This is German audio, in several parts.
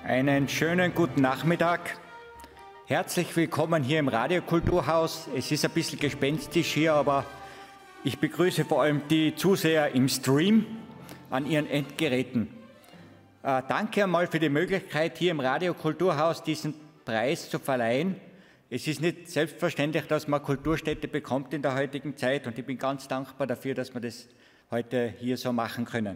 Einen schönen guten Nachmittag. Herzlich willkommen hier im Radiokulturhaus. Es ist ein bisschen gespenstisch hier, aber ich begrüße vor allem die Zuseher im Stream an ihren Endgeräten. Danke einmal für die Möglichkeit, hier im Radiokulturhaus diesen Preis zu verleihen. Es ist nicht selbstverständlich, dass man Kulturstätte bekommt in der heutigen Zeit, und ich bin ganz dankbar dafür, dass wir das heute hier so machen können.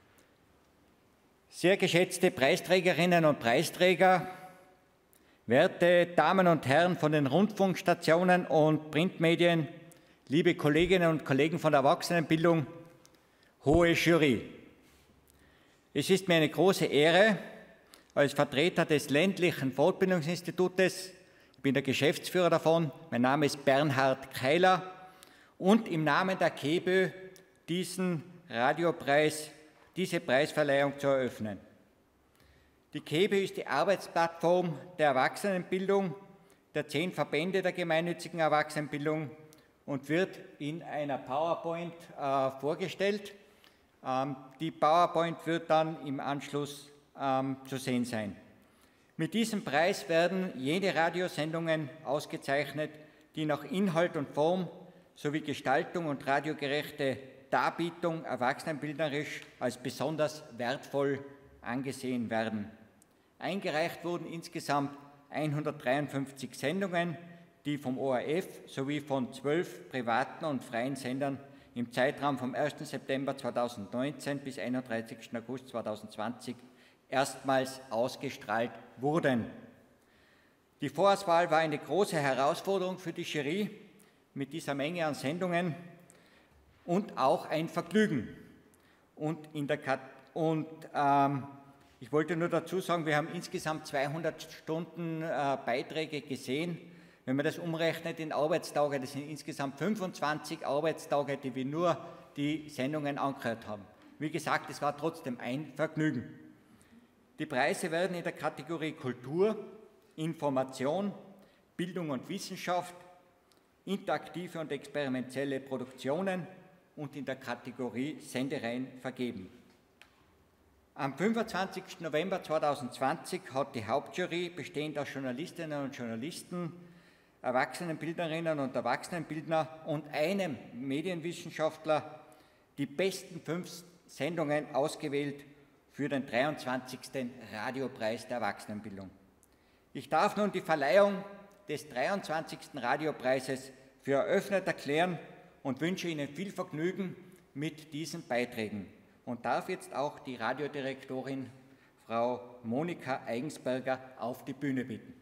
Sehr geschätzte Preisträgerinnen und Preisträger, werte Damen und Herren von den Rundfunkstationen und Printmedien, liebe Kolleginnen und Kollegen von der Erwachsenenbildung, hohe Jury. Es ist mir eine große Ehre, als Vertreter des ländlichen Fortbildungsinstitutes, ich bin der Geschäftsführer davon, mein Name ist Bernhard Keiler, und im Namen der KEBÖ diesen Radiopreis, diese Preisverleihung zu eröffnen. Die KEBÖ ist die Arbeitsplattform der Erwachsenenbildung der 10 Verbände der gemeinnützigen Erwachsenenbildung und wird in einer PowerPoint vorgestellt. Die PowerPoint wird dann im Anschluss zu sehen sein. Mit diesem Preis werden jene Radiosendungen ausgezeichnet, die nach Inhalt und Form sowie Gestaltung und radiogerechte Darbietung erwachsenenbildnerisch als besonders wertvoll angesehen werden. Eingereicht wurden insgesamt 153 Sendungen, die vom ORF sowie von 12 privaten und freien Sendern im Zeitraum vom 1. September 2019 bis 31. August 2020 erstmals ausgestrahlt wurden. Die Vorauswahl war eine große Herausforderung für die Jury mit dieser Menge an Sendungen und auch ein Vergnügen. Ich wollte nur dazu sagen, wir haben insgesamt 200 Stunden Beiträge gesehen. Wenn man das umrechnet in Arbeitstage, das sind insgesamt 25 Arbeitstage, die wir nur die Sendungen angehört haben. Wie gesagt, es war trotzdem ein Vergnügen. Die Preise werden in der Kategorie Kultur, Information, Bildung und Wissenschaft, interaktive und experimentelle Produktionen und in der Kategorie Sendereien vergeben. Am 25. November 2020 hat die Hauptjury, bestehend aus Journalistinnen und Journalisten, Erwachsenenbildnerinnen und Erwachsenenbildner und einem Medienwissenschaftler, die besten 5 Sendungen ausgewählt für den 23. Radiopreis der Erwachsenenbildung. Ich darf nun die Verleihung des 23. Radiopreises für eröffnet erklären und wünsche Ihnen viel Vergnügen mit diesen Beiträgen und darf jetzt auch die Radiodirektorin Frau Monika Eigensberger auf die Bühne bitten.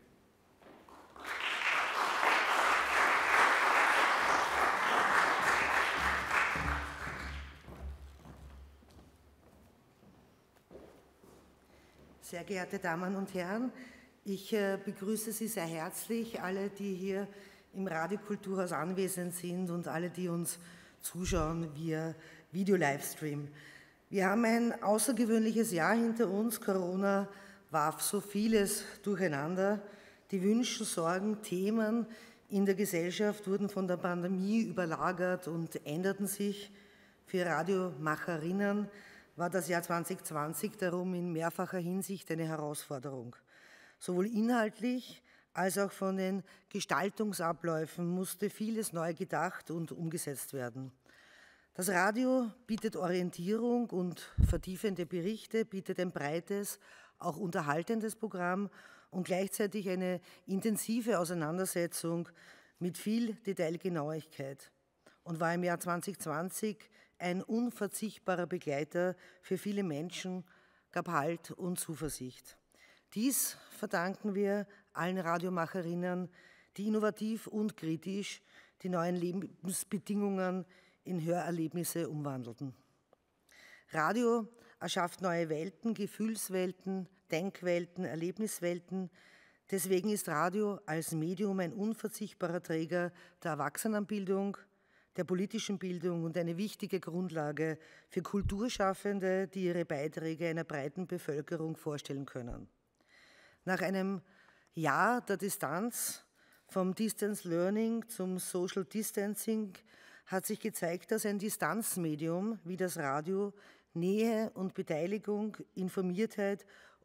Sehr geehrte Damen und Herren, ich begrüße Sie sehr herzlich, alle, die hier im Radiokulturhaus anwesend sind und alle, die uns zuschauen via Video-Livestream. Wir haben ein außergewöhnliches Jahr hinter uns. Corona warf so vieles durcheinander. Die Wünsche, Sorgen, Themen in der Gesellschaft wurden von der Pandemie überlagert und änderten sich. Für Radiomacherinnen war das Jahr 2020 darum in mehrfacher Hinsicht eine Herausforderung. Sowohl inhaltlich als auch von den Gestaltungsabläufen musste vieles neu gedacht und umgesetzt werden. Das Radio bietet Orientierung und vertiefende Berichte, bietet ein breites, auch unterhaltendes Programm und gleichzeitig eine intensive Auseinandersetzung mit viel Detailgenauigkeit und war im Jahr 2020 ein unverzichtbarer Begleiter für viele Menschen, gab Halt und Zuversicht. Dies verdanken wir allen Radiomacherinnen, die innovativ und kritisch die neuen Lebensbedingungen in Hörerlebnisse umwandelten. Radio erschafft neue Welten, Gefühlswelten, Denkwelten, Erlebniswelten. Deswegen ist Radio als Medium ein unverzichtbarer Träger der Erwachsenenbildung, der politischen Bildung und eine wichtige Grundlage für Kulturschaffende, die ihre Beiträge einer breiten Bevölkerung vorstellen können. Nach einem Jahr der Distanz, vom Distance Learning zum Social Distancing, hat sich gezeigt, dass ein Distanzmedium wie das Radio Nähe und Beteiligung, Informiertheit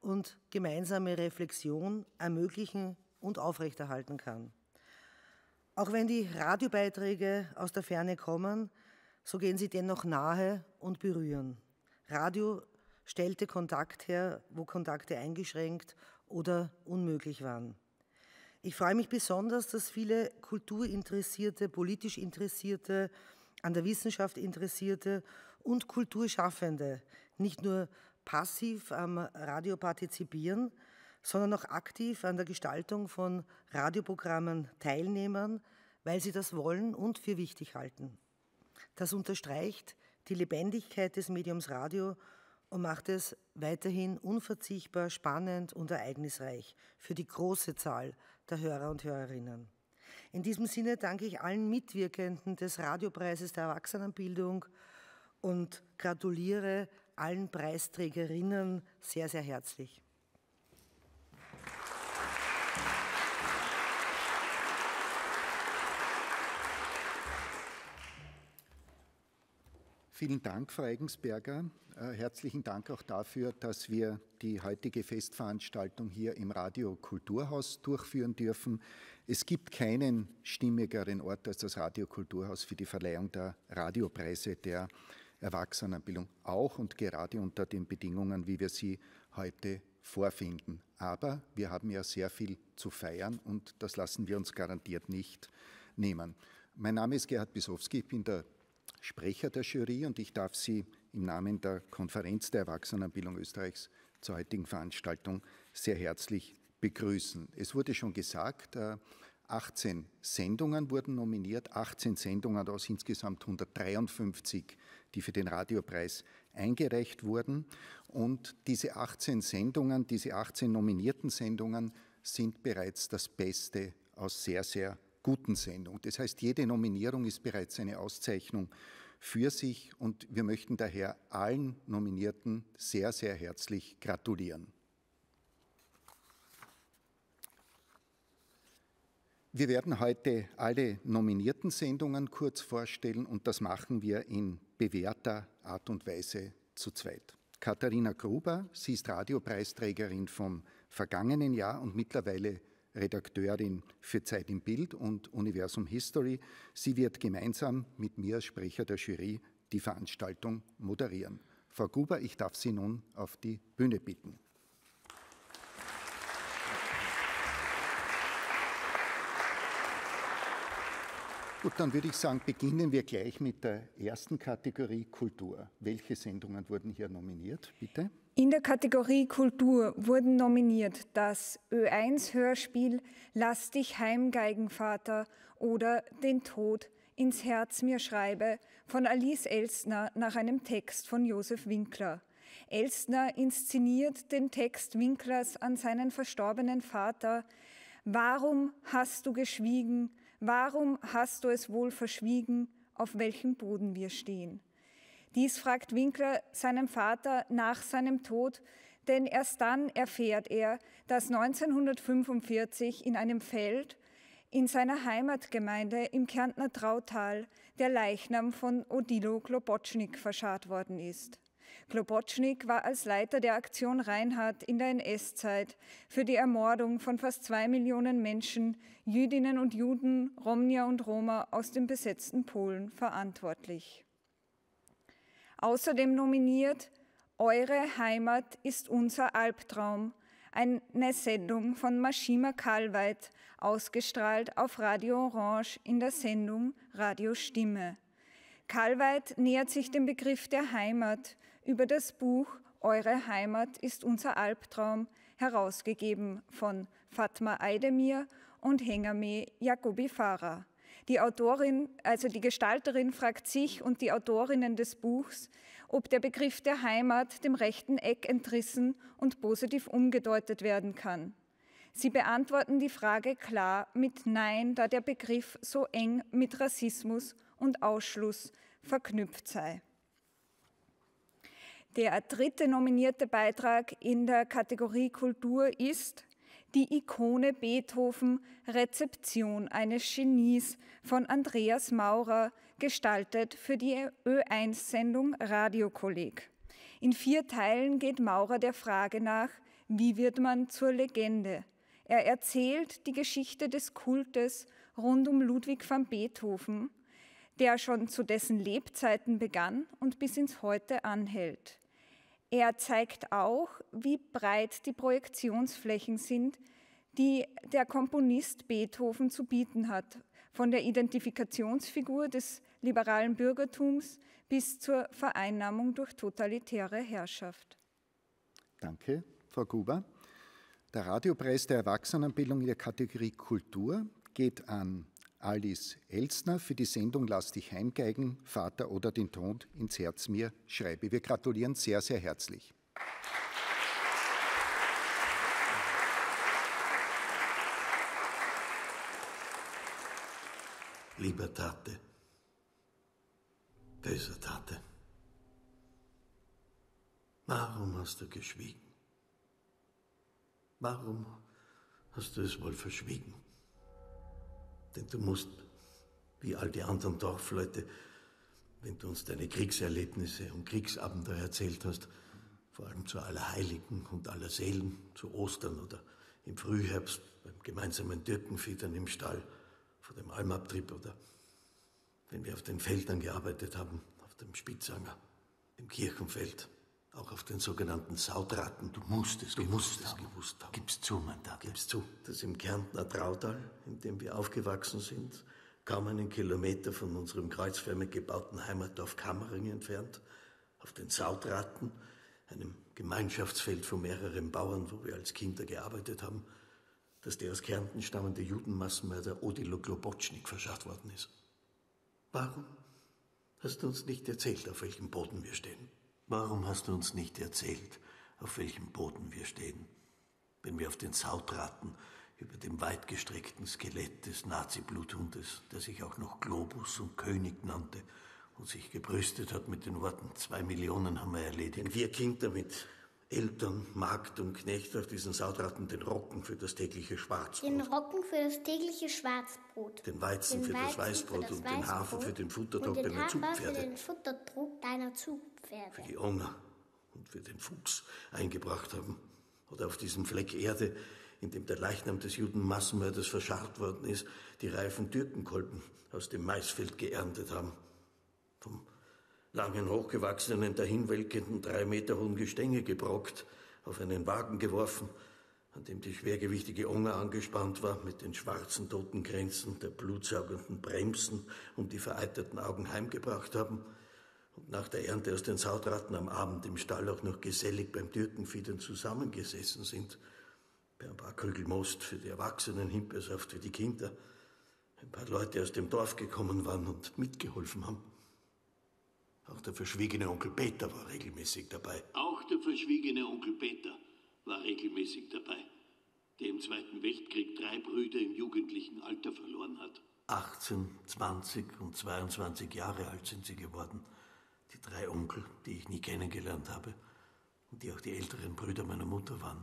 und gemeinsame Reflexion ermöglichen und aufrechterhalten kann. Auch wenn die Radiobeiträge aus der Ferne kommen, so gehen sie dennoch nahe und berühren. Radio stellte Kontakt her, wo Kontakte eingeschränkt oder unmöglich waren. Ich freue mich besonders, dass viele Kulturinteressierte, politisch Interessierte, an der Wissenschaft Interessierte und Kulturschaffende nicht nur passiv am Radio partizipieren, sondern auch aktiv an der Gestaltung von Radioprogrammen teilnehmen, weil sie das wollen und für wichtig halten. Das unterstreicht die Lebendigkeit des Mediums Radio und macht es weiterhin unverzichtbar, spannend und ereignisreich für die große Zahl der Hörer und Hörerinnen. In diesem Sinne danke ich allen Mitwirkenden des Radiopreises der Erwachsenenbildung und gratuliere allen Preisträgerinnen sehr, sehr herzlich. Vielen Dank, Frau Eigensberger. Herzlichen Dank auch dafür, dass wir die heutige Festveranstaltung hier im Radio Kulturhaus durchführen dürfen. Es gibt keinen stimmigeren Ort als das Radio Kulturhaus für die Verleihung der Radiopreise der Erwachsenenbildung, auch und gerade unter den Bedingungen, wie wir sie heute vorfinden. Aber wir haben ja sehr viel zu feiern und das lassen wir uns garantiert nicht nehmen. Mein Name ist Gerhard Bisowski, ich bin der Sprecher der Jury und ich darf Sie im Namen der Konferenz der Erwachsenenbildung Österreichs zur heutigen Veranstaltung sehr herzlich begrüßen. Es wurde schon gesagt, 18 Sendungen wurden nominiert, 18 Sendungen aus insgesamt 153, die für den Radiopreis eingereicht wurden. Und diese 18 Sendungen, diese 18 nominierten Sendungen sind bereits das Beste aus sehr, sehr guten Sendungen. Das heißt, jede Nominierung ist bereits eine Auszeichnung für sich und wir möchten daher allen Nominierten sehr, sehr herzlich gratulieren. Wir werden heute alle nominierten Sendungen kurz vorstellen und das machen wir in bewährter Art und Weise zu zweit. Katharina Gruber, sie ist Radiopreisträgerin vom vergangenen Jahr und mittlerweile Redakteurin für Zeit im Bild und Universum History. Sie wird gemeinsam mit mir als Sprecher der Jury die Veranstaltung moderieren. Frau Gruber, ich darf Sie nun auf die Bühne bitten. Gut, dann würde ich sagen, beginnen wir gleich mit der ersten Kategorie Kultur. Welche Sendungen wurden hier nominiert, bitte? In der Kategorie Kultur wurden nominiert das Ö1-Hörspiel Lass dich heim, Geigenvater oder Den Tod ins Herz mir schreibe von Alice Elstner nach einem Text von Josef Winkler. Elstner inszeniert den Text Winklers an seinen verstorbenen Vater. Warum hast du geschwiegen? Warum hast du es wohl verschwiegen, auf welchem Boden wir stehen? Dies fragt Winkler seinen Vater nach seinem Tod, denn erst dann erfährt er, dass 1945 in einem Feld in seiner Heimatgemeinde im Kärntner Trautal der Leichnam von Odilo Globotschnik verscharrt worden ist. Globotschnik war als Leiter der Aktion Reinhardt in der NS-Zeit für die Ermordung von fast 2 Millionen Menschen, Jüdinnen und Juden, Romnier und Roma aus dem besetzten Polen verantwortlich. Außerdem nominiert Eure Heimat ist unser Albtraum, eine Sendung von Maschima Kalweit, ausgestrahlt auf Radio Orange in der Sendung Radio Stimme. Kalweit nähert sich dem Begriff der Heimat über das Buch Eure Heimat ist unser Albtraum, herausgegeben von Fatma Aydemir und Hengame Jacobi Farah. Die Autorin, also die Gestalterin, fragt sich und die Autorinnen des Buchs, ob der Begriff der Heimat dem rechten Eck entrissen und positiv umgedeutet werden kann. Sie beantworten die Frage klar mit Nein, da der Begriff so eng mit Rassismus und Ausschluss verknüpft sei. Der dritte nominierte Beitrag in der Kategorie Kultur ist Die Ikone Beethoven, Rezeption eines Genies von Andreas Maurer, gestaltet für die Ö1-Sendung Radiokolleg. In 4 Teilen geht Maurer der Frage nach, Wie wird man zur Legende? Er erzählt die Geschichte des Kultes rund um Ludwig van Beethoven, der schon zu dessen Lebzeiten begann und bis ins Heute anhält. Er zeigt auch, wie breit die Projektionsflächen sind, die der Komponist Beethoven zu bieten hat, von der Identifikationsfigur des liberalen Bürgertums bis zur Vereinnahmung durch totalitäre Herrschaft. Danke, Frau Gruber. Der Radiopreis der Erwachsenenbildung in der Kategorie Kultur geht an Alice Elstner für die Sendung Lass dich heimgeigen, Vater oder den Tod ins Herz mir schreibe. Wir gratulieren sehr, sehr herzlich. Lieber Tate, böser Tate, warum hast du geschwiegen? Warum hast du es wohl verschwiegen? Denn du musst, wie all die anderen Dorfleute, wenn du uns deine Kriegserlebnisse und Kriegsabenteuer erzählt hast, vor allem zu Allerheiligen und Allerseelen, zu Ostern oder im Frühherbst beim gemeinsamen Türkenfiedern im Stall, vor dem Almabtrieb oder wenn wir auf den Feldern gearbeitet haben, auf dem Spitzanger, im Kirchenfeld, auch auf den sogenannten Saudratten. Du musst es gewusst haben. Gib's zu, mein Tate. Gib's zu, dass im Kärntner Trautal, in dem wir aufgewachsen sind, kaum einen Kilometer von unserem kreuzförmig gebauten Heimatdorf Kammering entfernt, auf den Saudratten, einem Gemeinschaftsfeld von mehreren Bauern, wo wir als Kinder gearbeitet haben, dass der aus Kärnten stammende Judenmassenmörder Odilo Globotschnik verscharrt worden ist. Warum hast du uns nicht erzählt, auf welchem Boden wir stehen? Warum hast du uns nicht erzählt, auf welchem Boden wir stehen, wenn wir auf den Saudratten über dem weitgestreckten Skelett des Nazi-Bluthundes, der sich auch noch Globus und König nannte und sich gebrüstet hat mit den Worten, 2 Millionen haben wir erledigt. Wenn wir Kinder mit Eltern, Magd und Knecht auf diesen Saudratten den Rocken für das tägliche Schwarzbrot. Den Rocken für das tägliche Schwarzbrot. Den Weizen für das Weißbrot und den Hafer für den Futterdruck deiner Zugpferde. Für den Futterdruck deiner Zugpferde. Für die Onger und für den Fuchs eingebracht haben. Oder auf diesem Fleck Erde, in dem der Leichnam des Judenmassenmörders verscharrt worden ist, die reifen Türkenkolben aus dem Maisfeld geerntet haben. Vom langen, hochgewachsenen, dahinwelkenden, 3 Meter hohen Gestänge gebrockt, auf einen Wagen geworfen, an dem die schwergewichtige Onger angespannt war, mit den schwarzen Totenkränzen der blutsaugenden Bremsen und die vereiterten Augen heimgebracht haben und nach der Ernte aus den Saudratten am Abend im Stall auch noch gesellig beim Türkenfiedern zusammengesessen sind, bei ein paar Krügel Most für die Erwachsenen, Himbeersaft für die Kinder, ein paar Leute aus dem Dorf gekommen waren und mitgeholfen haben. Auch der verschwiegene Onkel Peter war regelmäßig dabei. Auch der verschwiegene Onkel Peter war regelmäßig dabei, der im Zweiten Weltkrieg 3 Brüder im jugendlichen Alter verloren hat. 18, 20 und 22 Jahre alt sind sie geworden, die 3 Onkel, die ich nie kennengelernt habe und die auch die älteren Brüder meiner Mutter waren.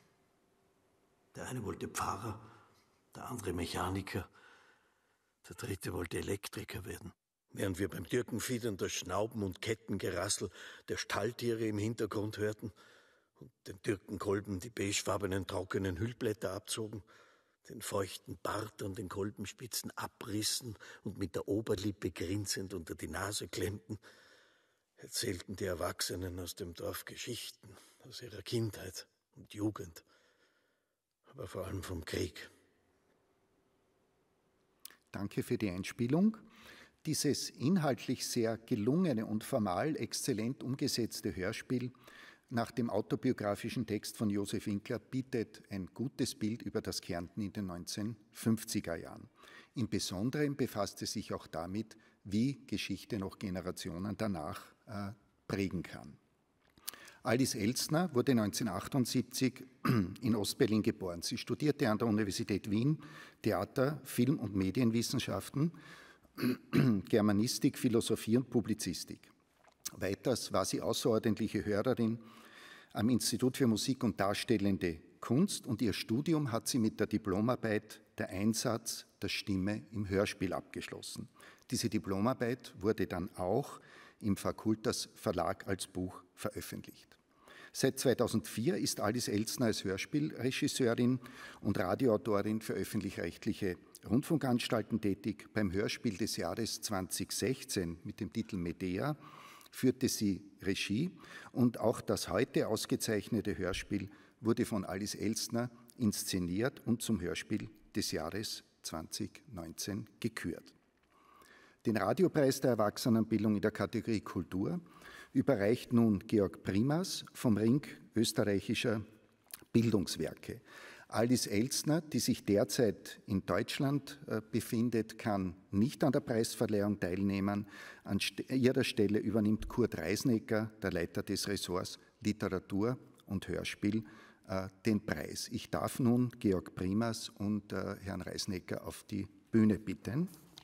Der eine wollte Pfarrer, der andere Mechaniker, der dritte wollte Elektriker werden. Während wir beim Türkenfiedern das Schnauben und Kettengerassel der Stalltiere im Hintergrund hörten und den Türkenkolben die beigefarbenen trockenen Hüllblätter abzogen, den feuchten Bart an den Kolbenspitzen abrissen und mit der Oberlippe grinsend unter die Nase klemmten, erzählten die Erwachsenen aus dem Dorf Geschichten aus ihrer Kindheit und Jugend, aber vor allem vom Krieg. Danke für die Einspielung. Dieses inhaltlich sehr gelungene und formal exzellent umgesetzte Hörspiel nach dem autobiografischen Text von Josef Winkler bietet ein gutes Bild über das Kärnten in den 1950er Jahren. Im Besonderen befasst es sich auch damit, wie Geschichte noch Generationen danach prägen kann. Alice Elstner wurde 1978 in Ostberlin geboren. Sie studierte an der Universität Wien Theater-, Film- und Medienwissenschaften, Germanistik, Philosophie und Publizistik. Weiters war sie außerordentliche Hörerin am Institut für Musik und Darstellende Kunst und ihr Studium hat sie mit der Diplomarbeit Der Einsatz der Stimme im Hörspiel abgeschlossen. Diese Diplomarbeit wurde dann auch im Fakultas Verlag als Buch veröffentlicht. Seit 2004 ist Alice Elstner als Hörspielregisseurin und Radioautorin für öffentlich-rechtliche Rundfunkanstalten tätig. Beim Hörspiel des Jahres 2016 mit dem Titel Medea führte sie Regie und auch das heute ausgezeichnete Hörspiel wurde von Alice Elstner inszeniert und zum Hörspiel des Jahres 2019 gekürt. Den Radiopreis der Erwachsenenbildung in der Kategorie Kultur überreicht nun Georg Primas vom Ring österreichischer Bildungswerke. Alice Elstner, die sich derzeit in Deutschland befindet, kann nicht an der Preisverleihung teilnehmen. An ihrer Stelle übernimmt Kurt Reisnecker, der Leiter des Ressorts Literatur und Hörspiel, den Preis. Ich darf nun Georg Primas und Herrn Reisnecker auf die Bühne bitten.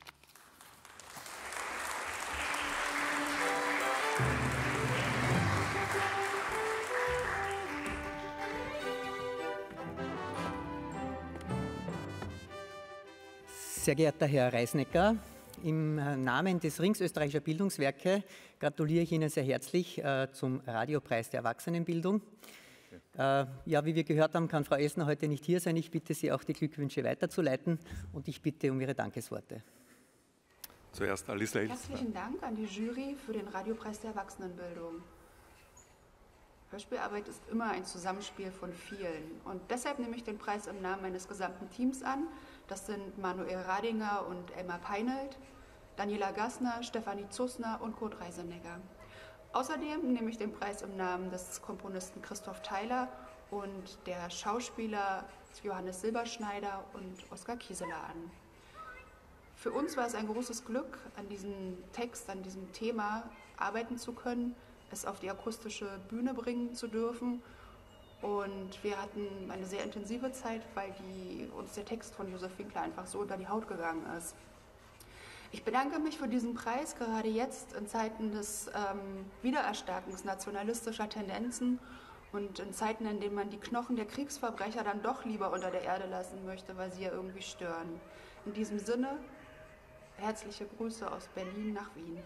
Sehr geehrter Herr Reisnecker, im Namen des Rings österreichischer Bildungswerke gratuliere ich Ihnen sehr herzlich zum Radiopreis der Erwachsenenbildung. Ja, wie wir gehört haben, kann Frau Elstner heute nicht hier sein. Ich bitte Sie auch, die Glückwünsche weiterzuleiten und ich bitte um Ihre Dankesworte. Zuerst Alice Elstner. Herzlichen Dank an die Jury für den Radiopreis der Erwachsenenbildung. Hörspielarbeit ist immer ein Zusammenspiel von vielen und deshalb nehme ich den Preis im Namen meines gesamten Teams an. Das sind Manuel Radinger und Elmar Peinelt, Daniela Gassner, Stefanie Zusner und Kurt Reisenegger. Außerdem nehme ich den Preis im Namen des Komponisten Christoph Theiler und der Schauspieler Johannes Silberschneider und Oskar Kieseler an. Für uns war es ein großes Glück, an diesem Text, an diesem Thema arbeiten zu können, es auf die akustische Bühne bringen zu dürfen. Und wir hatten eine sehr intensive Zeit, weil uns der Text von Josef Winkler einfach so unter die Haut gegangen ist. Ich bedanke mich für diesen Preis, gerade jetzt in Zeiten des Wiedererstarkens nationalistischer Tendenzen und in Zeiten, in denen man die Knochen der Kriegsverbrecher dann doch lieber unter der Erde lassen möchte, weil sie ja irgendwie stören. In diesem Sinne, herzliche Grüße aus Berlin nach Wien.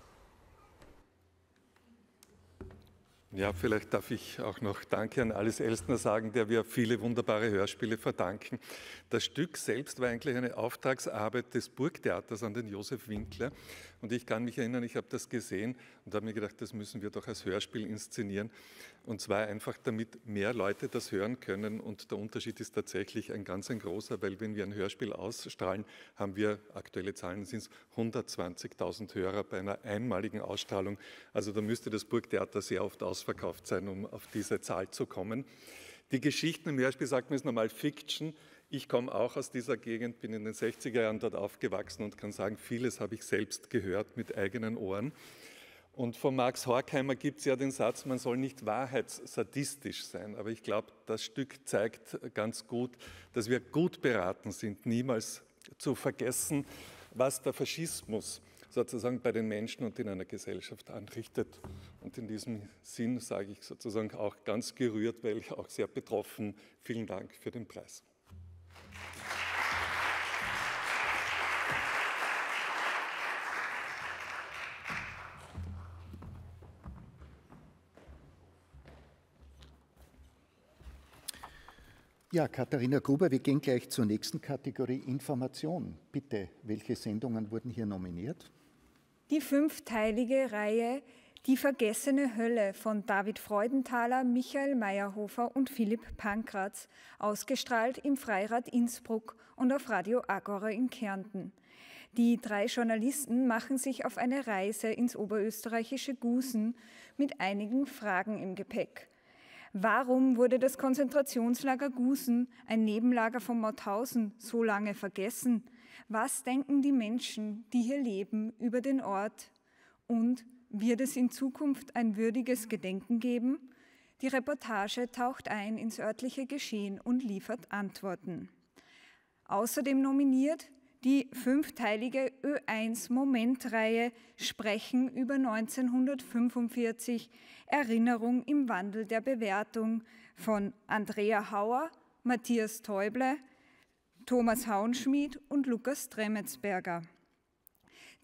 Ja, vielleicht darf ich auch noch Danke an Alice Elstner sagen, der wir viele wunderbare Hörspiele verdanken. Das Stück selbst war eigentlich eine Auftragsarbeit des Burgtheaters an den Josef Winkler. Und ich kann mich erinnern, ich habe das gesehen und habe mir gedacht, das müssen wir doch als Hörspiel inszenieren. Und zwar einfach, damit mehr Leute das hören können. Und der Unterschied ist tatsächlich ein großer, weil wenn wir ein Hörspiel ausstrahlen, haben wir, aktuelle Zahlen sind es 120.000 Hörer bei einer einmaligen Ausstrahlung. Also da müsste das Burgtheater sehr oft ausverkauft sein, um auf diese Zahl zu kommen. Die Geschichten im Hörspiel, sagt man, ist normal Fiction. Ich komme auch aus dieser Gegend, bin in den 60er Jahren dort aufgewachsen und kann sagen, vieles habe ich selbst gehört mit eigenen Ohren. Und von Max Horkheimer gibt es ja den Satz, man soll nicht wahrheitssadistisch sein. Aber ich glaube, das Stück zeigt ganz gut, dass wir gut beraten sind, niemals zu vergessen, was der Faschismus sozusagen bei den Menschen und in einer Gesellschaft anrichtet. Und in diesem Sinn sage ich sozusagen auch ganz gerührt, weil ich auch sehr betroffen, vielen Dank für den Preis. Ja, Katharina Gruber, wir gehen gleich zur nächsten Kategorie Information. Bitte, welche Sendungen wurden hier nominiert? Die 5-teilige Reihe Die vergessene Hölle von David Freudenthaler, Michael Meyerhofer und Philipp Pankratz, ausgestrahlt im Freirad Innsbruck und auf Radio Agora in Kärnten. Die 3 Journalisten machen sich auf eine Reise ins oberösterreichische Gusen mit einigen Fragen im Gepäck. Warum wurde das Konzentrationslager Gusen, ein Nebenlager von Mauthausen, so lange vergessen? Was denken die Menschen, die hier leben, über den Ort? Und wird es in Zukunft ein würdiges Gedenken geben? Die Reportage taucht ein ins örtliche Geschehen und liefert Antworten. Außerdem nominiert die 5-teilige Ö1-Moment-Reihe Sprechen über 1945, Erinnerung im Wandel der Bewertung von Andrea Hauer, Matthias Täuble, Thomas Hauenschmied und Lukas Tremetsberger.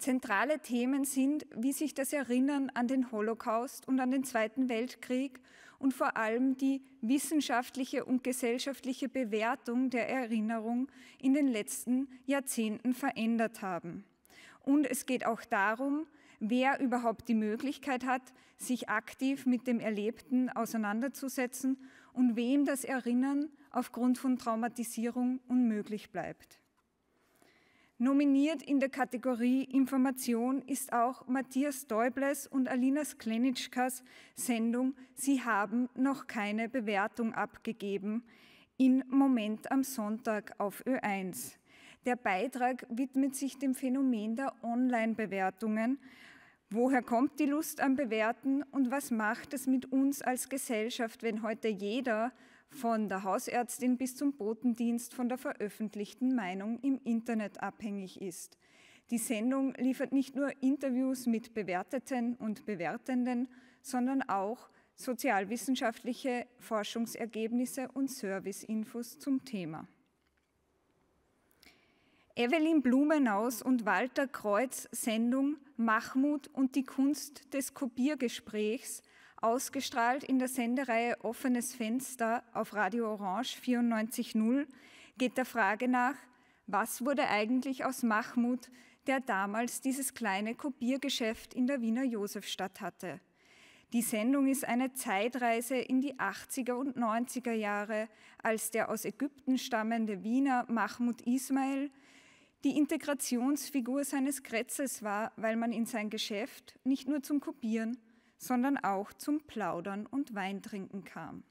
Zentrale Themen sind, wie sich das Erinnern an den Holocaust und an den Zweiten Weltkrieg und vor allem die wissenschaftliche und gesellschaftliche Bewertung der Erinnerung in den letzten Jahrzehnten verändert haben. Und es geht auch darum, wer überhaupt die Möglichkeit hat, sich aktiv mit dem Erlebten auseinanderzusetzen und wem das Erinnern aufgrund von Traumatisierung unmöglich bleibt. Nominiert in der Kategorie Information ist auch Matthias Däubles und Alina Sklenitschkas Sendung Sie haben noch keine Bewertung abgegeben in Moment am Sonntag auf Ö1. Der Beitrag widmet sich dem Phänomen der Online-Bewertungen. Woher kommt die Lust am Bewerten und was macht es mit uns als Gesellschaft, wenn heute jeder, von der Hausärztin bis zum Botendienst, von der veröffentlichten Meinung im Internet abhängig ist? Die Sendung liefert nicht nur Interviews mit Bewerteten und Bewertenden, sondern auch sozialwissenschaftliche Forschungsergebnisse und Serviceinfos zum Thema. Evelyn Blumenaus und Walter Kreuz Sendung Mahmoud und die Kunst des Kopiergesprächs, ausgestrahlt in der Sendereihe Offenes Fenster auf Radio Orange 94.0, geht der Frage nach, was wurde eigentlich aus Mahmoud, der damals dieses kleine Kopiergeschäft in der Wiener Josefstadt hatte. Die Sendung ist eine Zeitreise in die 80er und 90er Jahre, als der aus Ägypten stammende Wiener Mahmoud Ismail die Integrationsfigur seines Kretzels war, weil man in sein Geschäft nicht nur zum Kopieren, sondern auch zum Plaudern und Weintrinken kam.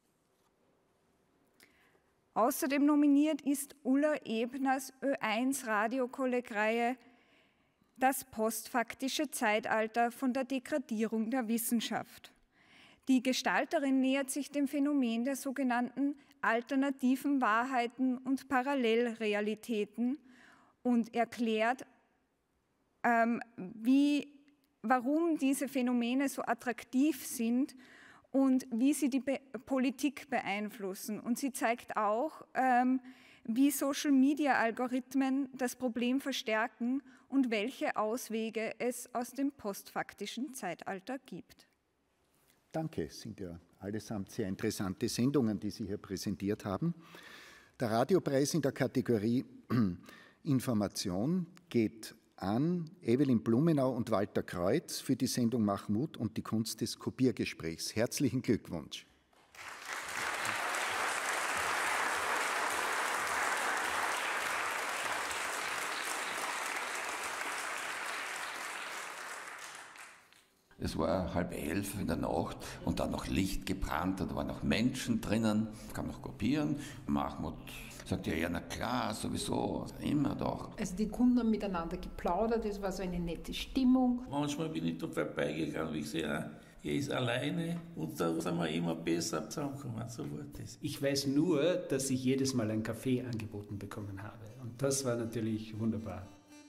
Außerdem nominiert ist Ulla Ebners Ö1 Radiokolleg-Reihe Das postfaktische Zeitalter von der Degradierung der Wissenschaft. Die Gestalterin nähert sich dem Phänomen der sogenannten alternativen Wahrheiten und Parallelrealitäten und erklärt, warum diese Phänomene so attraktiv sind und wie sie die Politik beeinflussen. Und sie zeigt auch, wie Social-Media-Algorithmen das Problem verstärken und welche Auswege es aus dem postfaktischen Zeitalter gibt. Danke, es sind ja allesamt sehr interessante Sendungen, die Sie hier präsentiert haben. Der Radiopreis in der Kategorie Information geht an Evelyn Blumenau und Walter Kreuz für die Sendung Mahmoud und die Kunst des Kopiergesprächs. Herzlichen Glückwunsch. Es war 10:30 in der Nacht und dann noch Licht gebrannt und da waren noch Menschen drinnen. Ich kann noch kopieren. Mahmoud sagt ja, na klar, sowieso, immer doch. Also die Kunden haben miteinander geplaudert, es war so eine nette Stimmung. Manchmal bin ich da vorbeigegangen und ich sehe, er ist alleine und da sind wir immer besser zusammengekommen. So war das. Ich weiß nur, dass ich jedes Mal einen Kaffee angeboten bekommen habe und das war natürlich wunderbar.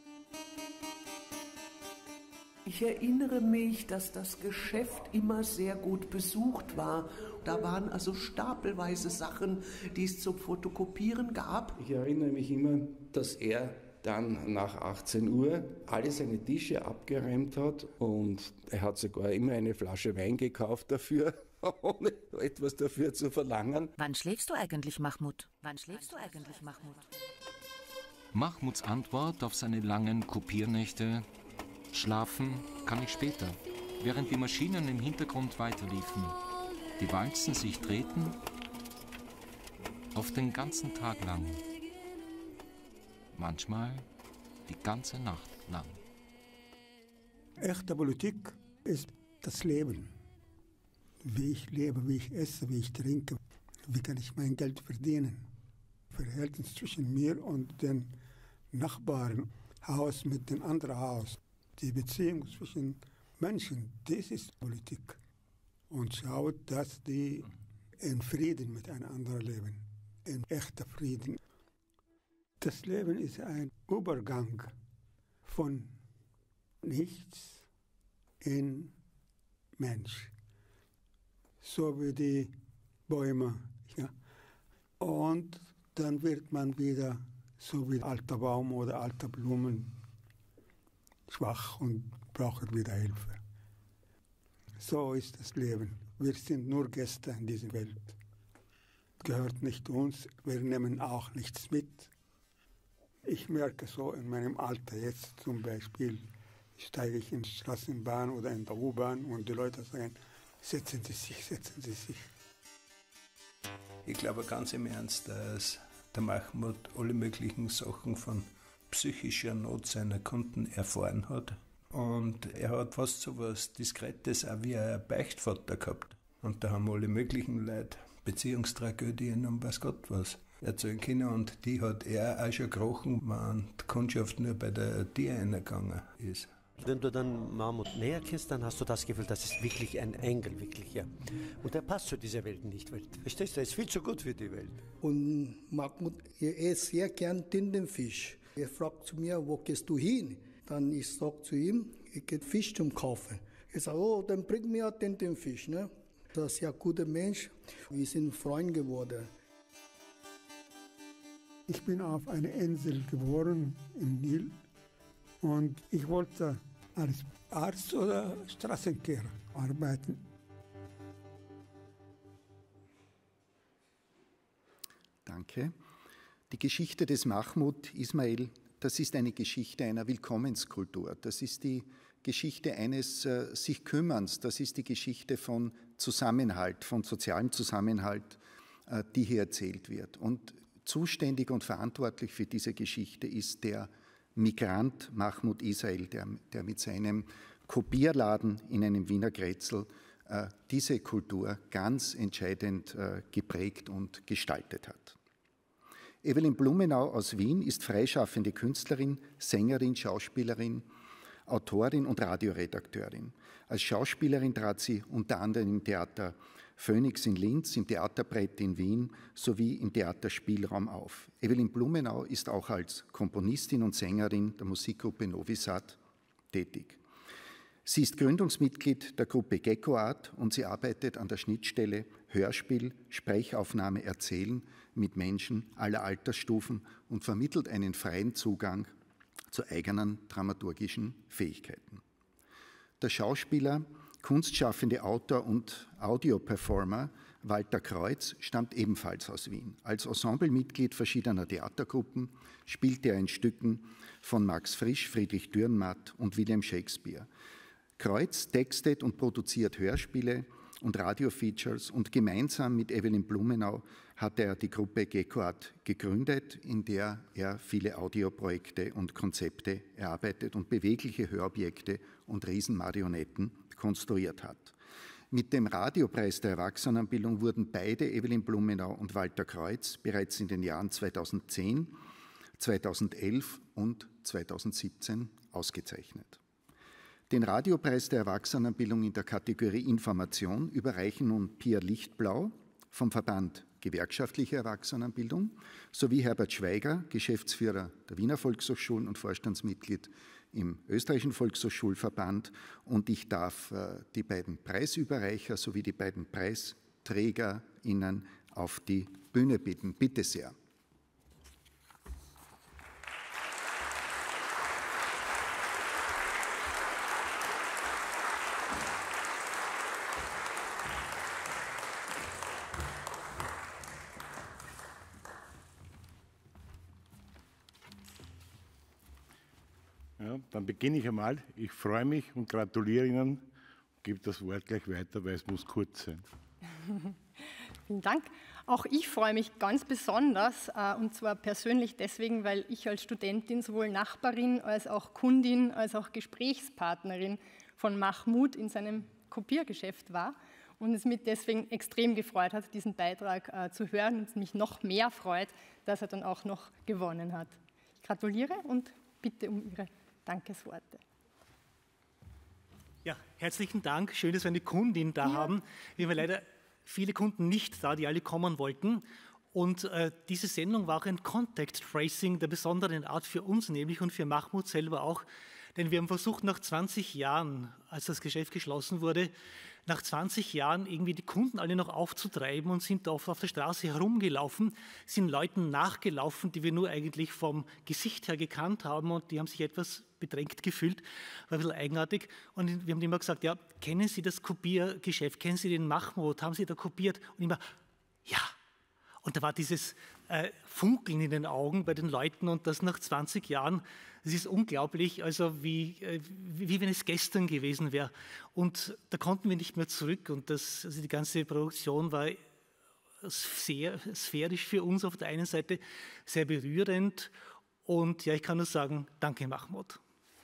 Ich erinnere mich, dass das Geschäft immer sehr gut besucht war. Da waren also stapelweise Sachen, die es zum Fotokopieren gab. Ich erinnere mich immer, dass er dann nach 18 Uhr alle seine Tische abgeräumt hat und er hat sogar immer eine Flasche Wein gekauft dafür, ohne etwas dafür zu verlangen. Wann schläfst du eigentlich, Mahmoud? Wann schläfst du eigentlich, Mahmoud? Mahmouds Antwort auf seine langen Kopiernächte: Schlafen kann ich später, während die Maschinen im Hintergrund weiterliefen, die Walzen sich drehten, oft den ganzen Tag lang, manchmal die ganze Nacht lang. Echte Politik ist das Leben. Wie ich lebe, wie ich esse, wie ich trinke, wie kann ich mein Geld verdienen. Verhältnis zwischen mir und den Nachbarn, Haus mit dem anderen Haus. Die Beziehung zwischen Menschen, das ist Politik. Und schaut, dass die in Frieden miteinander leben, in echter Frieden. Das Leben ist ein Übergang von nichts in Mensch. So wie die Bäume. Ja. Und dann wird man wieder so wie alter Baum oder alte Blumen schwach und braucht wieder Hilfe. So ist das Leben. Wir sind nur Gäste in dieser Welt. Gehört nicht uns, wir nehmen auch nichts mit. Ich merke so in meinem Alter jetzt zum Beispiel, steige ich in die Straßenbahn oder in der U-Bahn und die Leute sagen, setzen Sie sich, setzen Sie sich. Ich glaube ganz im Ernst, dass der Mahmoud alle möglichen Sachen von psychischer Not seiner Kunden erfahren hat. Und er hat fast so was Diskretes auch wie ein Beichtvater gehabt. Und da haben alle möglichen Leute Beziehungstragödien und weiß Gott was erzählen können. Und die hat er auch schon gekrochen, wenn die Kundschaft nur bei der Tür eingegangen ist. Wenn du dann Mahmoud näher kennst, dann hast du das Gefühl, das ist wirklich ein Engel, wirklich, ja. Und er passt zu dieser Welt nicht, weil, verstehst du, er ist viel zu gut für die Welt. Und Mahmoud, er isst sehr gern Tintenfisch. Er fragt zu mir, wo gehst du hin? Dann ich sage zu ihm, ich gehe Fisch zum Kaufen. Er sagt, oh, dann bring mir Tintenfisch, ne? Das ist ja ein guter Mensch. Wir sind Freunde geworden. Ich bin auf einer Insel geboren, im Nil. Und ich wollte als Arzt oder Straßenkehrer arbeiten. Danke. Die Geschichte des Mahmoud Ismail, das ist eine Geschichte einer Willkommenskultur. Das ist die Geschichte eines sich Kümmerns. Das ist die Geschichte von Zusammenhalt, von sozialem Zusammenhalt, die hier erzählt wird. Und zuständig und verantwortlich für diese Geschichte ist der Migrant Mahmoud Ismail, der mit seinem Kopierladen in einem Wiener Grätzl diese Kultur ganz entscheidend geprägt und gestaltet hat. Evelyn Blumenau aus Wien ist freischaffende Künstlerin, Sängerin, Schauspielerin, Autorin und Radioredakteurin. Als Schauspielerin trat sie unter anderem im Theater Phoenix in Linz, im Theaterbrett in Wien sowie im Theater Spielraum auf. Evelyn Blumenau ist auch als Komponistin und Sängerin der Musikgruppe Novi Sad tätig. Sie ist Gründungsmitglied der Gruppe Gecko Art und sie arbeitet an der Schnittstelle Hörspiel, Sprechaufnahme, Erzählen mit Menschen aller Altersstufen und vermittelt einen freien Zugang zu eigenen dramaturgischen Fähigkeiten. Der Schauspieler, kunstschaffende Autor und Audioperformer Walter Kreuz stammt ebenfalls aus Wien. Als Ensemblemitglied verschiedener Theatergruppen spielte er in Stücken von Max Frisch, Friedrich Dürrenmatt und William Shakespeare. Kreuz textet und produziert Hörspiele und Radiofeatures und gemeinsam mit Evelyn Blumenau hat er die Gruppe Gecko Art gegründet, in der er viele Audioprojekte und Konzepte erarbeitet und bewegliche Hörobjekte und Riesenmarionetten konstruiert hat. Mit dem Radiopreis der Erwachsenenbildung wurden beide, Evelyn Blumenau und Walter Kreuz, bereits in den Jahren 2010, 2011 und 2017 ausgezeichnet. Den Radiopreis der Erwachsenenbildung in der Kategorie Information überreichen nun Pia Lichtblau vom Verband Gewerkschaftliche Erwachsenenbildung sowie Herbert Schweiger, Geschäftsführer der Wiener Volkshochschulen und Vorstandsmitglied im Österreichischen Volkshochschulverband. Und ich darf die beiden Preisüberreicher sowie die beiden PreisträgerInnen auf die Bühne bitten. Bitte sehr. Ja, dann beginne ich einmal. Ich freue mich und gratuliere Ihnen. Gebe das Wort gleich weiter, weil es muss kurz sein. Vielen Dank. Auch ich freue mich ganz besonders, und zwar persönlich deswegen, weil ich als Studentin sowohl Nachbarin als auch Kundin als auch Gesprächspartnerin von Mahmoud in seinem Kopiergeschäft war und es mich deswegen extrem gefreut hat, diesen Beitrag zu hören und es mich noch mehr freut, dass er dann auch noch gewonnen hat. Ich gratuliere und bitte um Ihre Dankesworte. Ja, herzlichen Dank. Schön, dass wir eine Kundin da haben. Wir haben leider viele Kunden nicht da, die alle kommen wollten. Und diese Sendung war auch ein Contact Tracing der besonderen Art für uns, nämlich und für Mahmoud selber auch. Denn wir haben versucht, nach 20 Jahren, als das Geschäft geschlossen wurde, nach 20 Jahren irgendwie die Kunden alle noch aufzutreiben und sind auf der Straße herumgelaufen, sind Leuten nachgelaufen, die wir nur eigentlich vom Gesicht her gekannt haben und die haben sich etwas bedrängt gefühlt, war ein bisschen eigenartig. Und wir haben immer gesagt, ja, kennen Sie das Kopiergeschäft, kennen Sie den Mahmoud, haben Sie da kopiert? Und immer, ja. Und da war dieses Funkeln in den Augen bei den Leuten und das nach 20 Jahren. Es ist unglaublich, also wie wenn es gestern gewesen wäre. Und da konnten wir nicht mehr zurück und also die ganze Produktion war sehr sphärisch für uns auf der einen Seite, sehr berührend. Und ja, ich kann nur sagen, danke Mahmoud.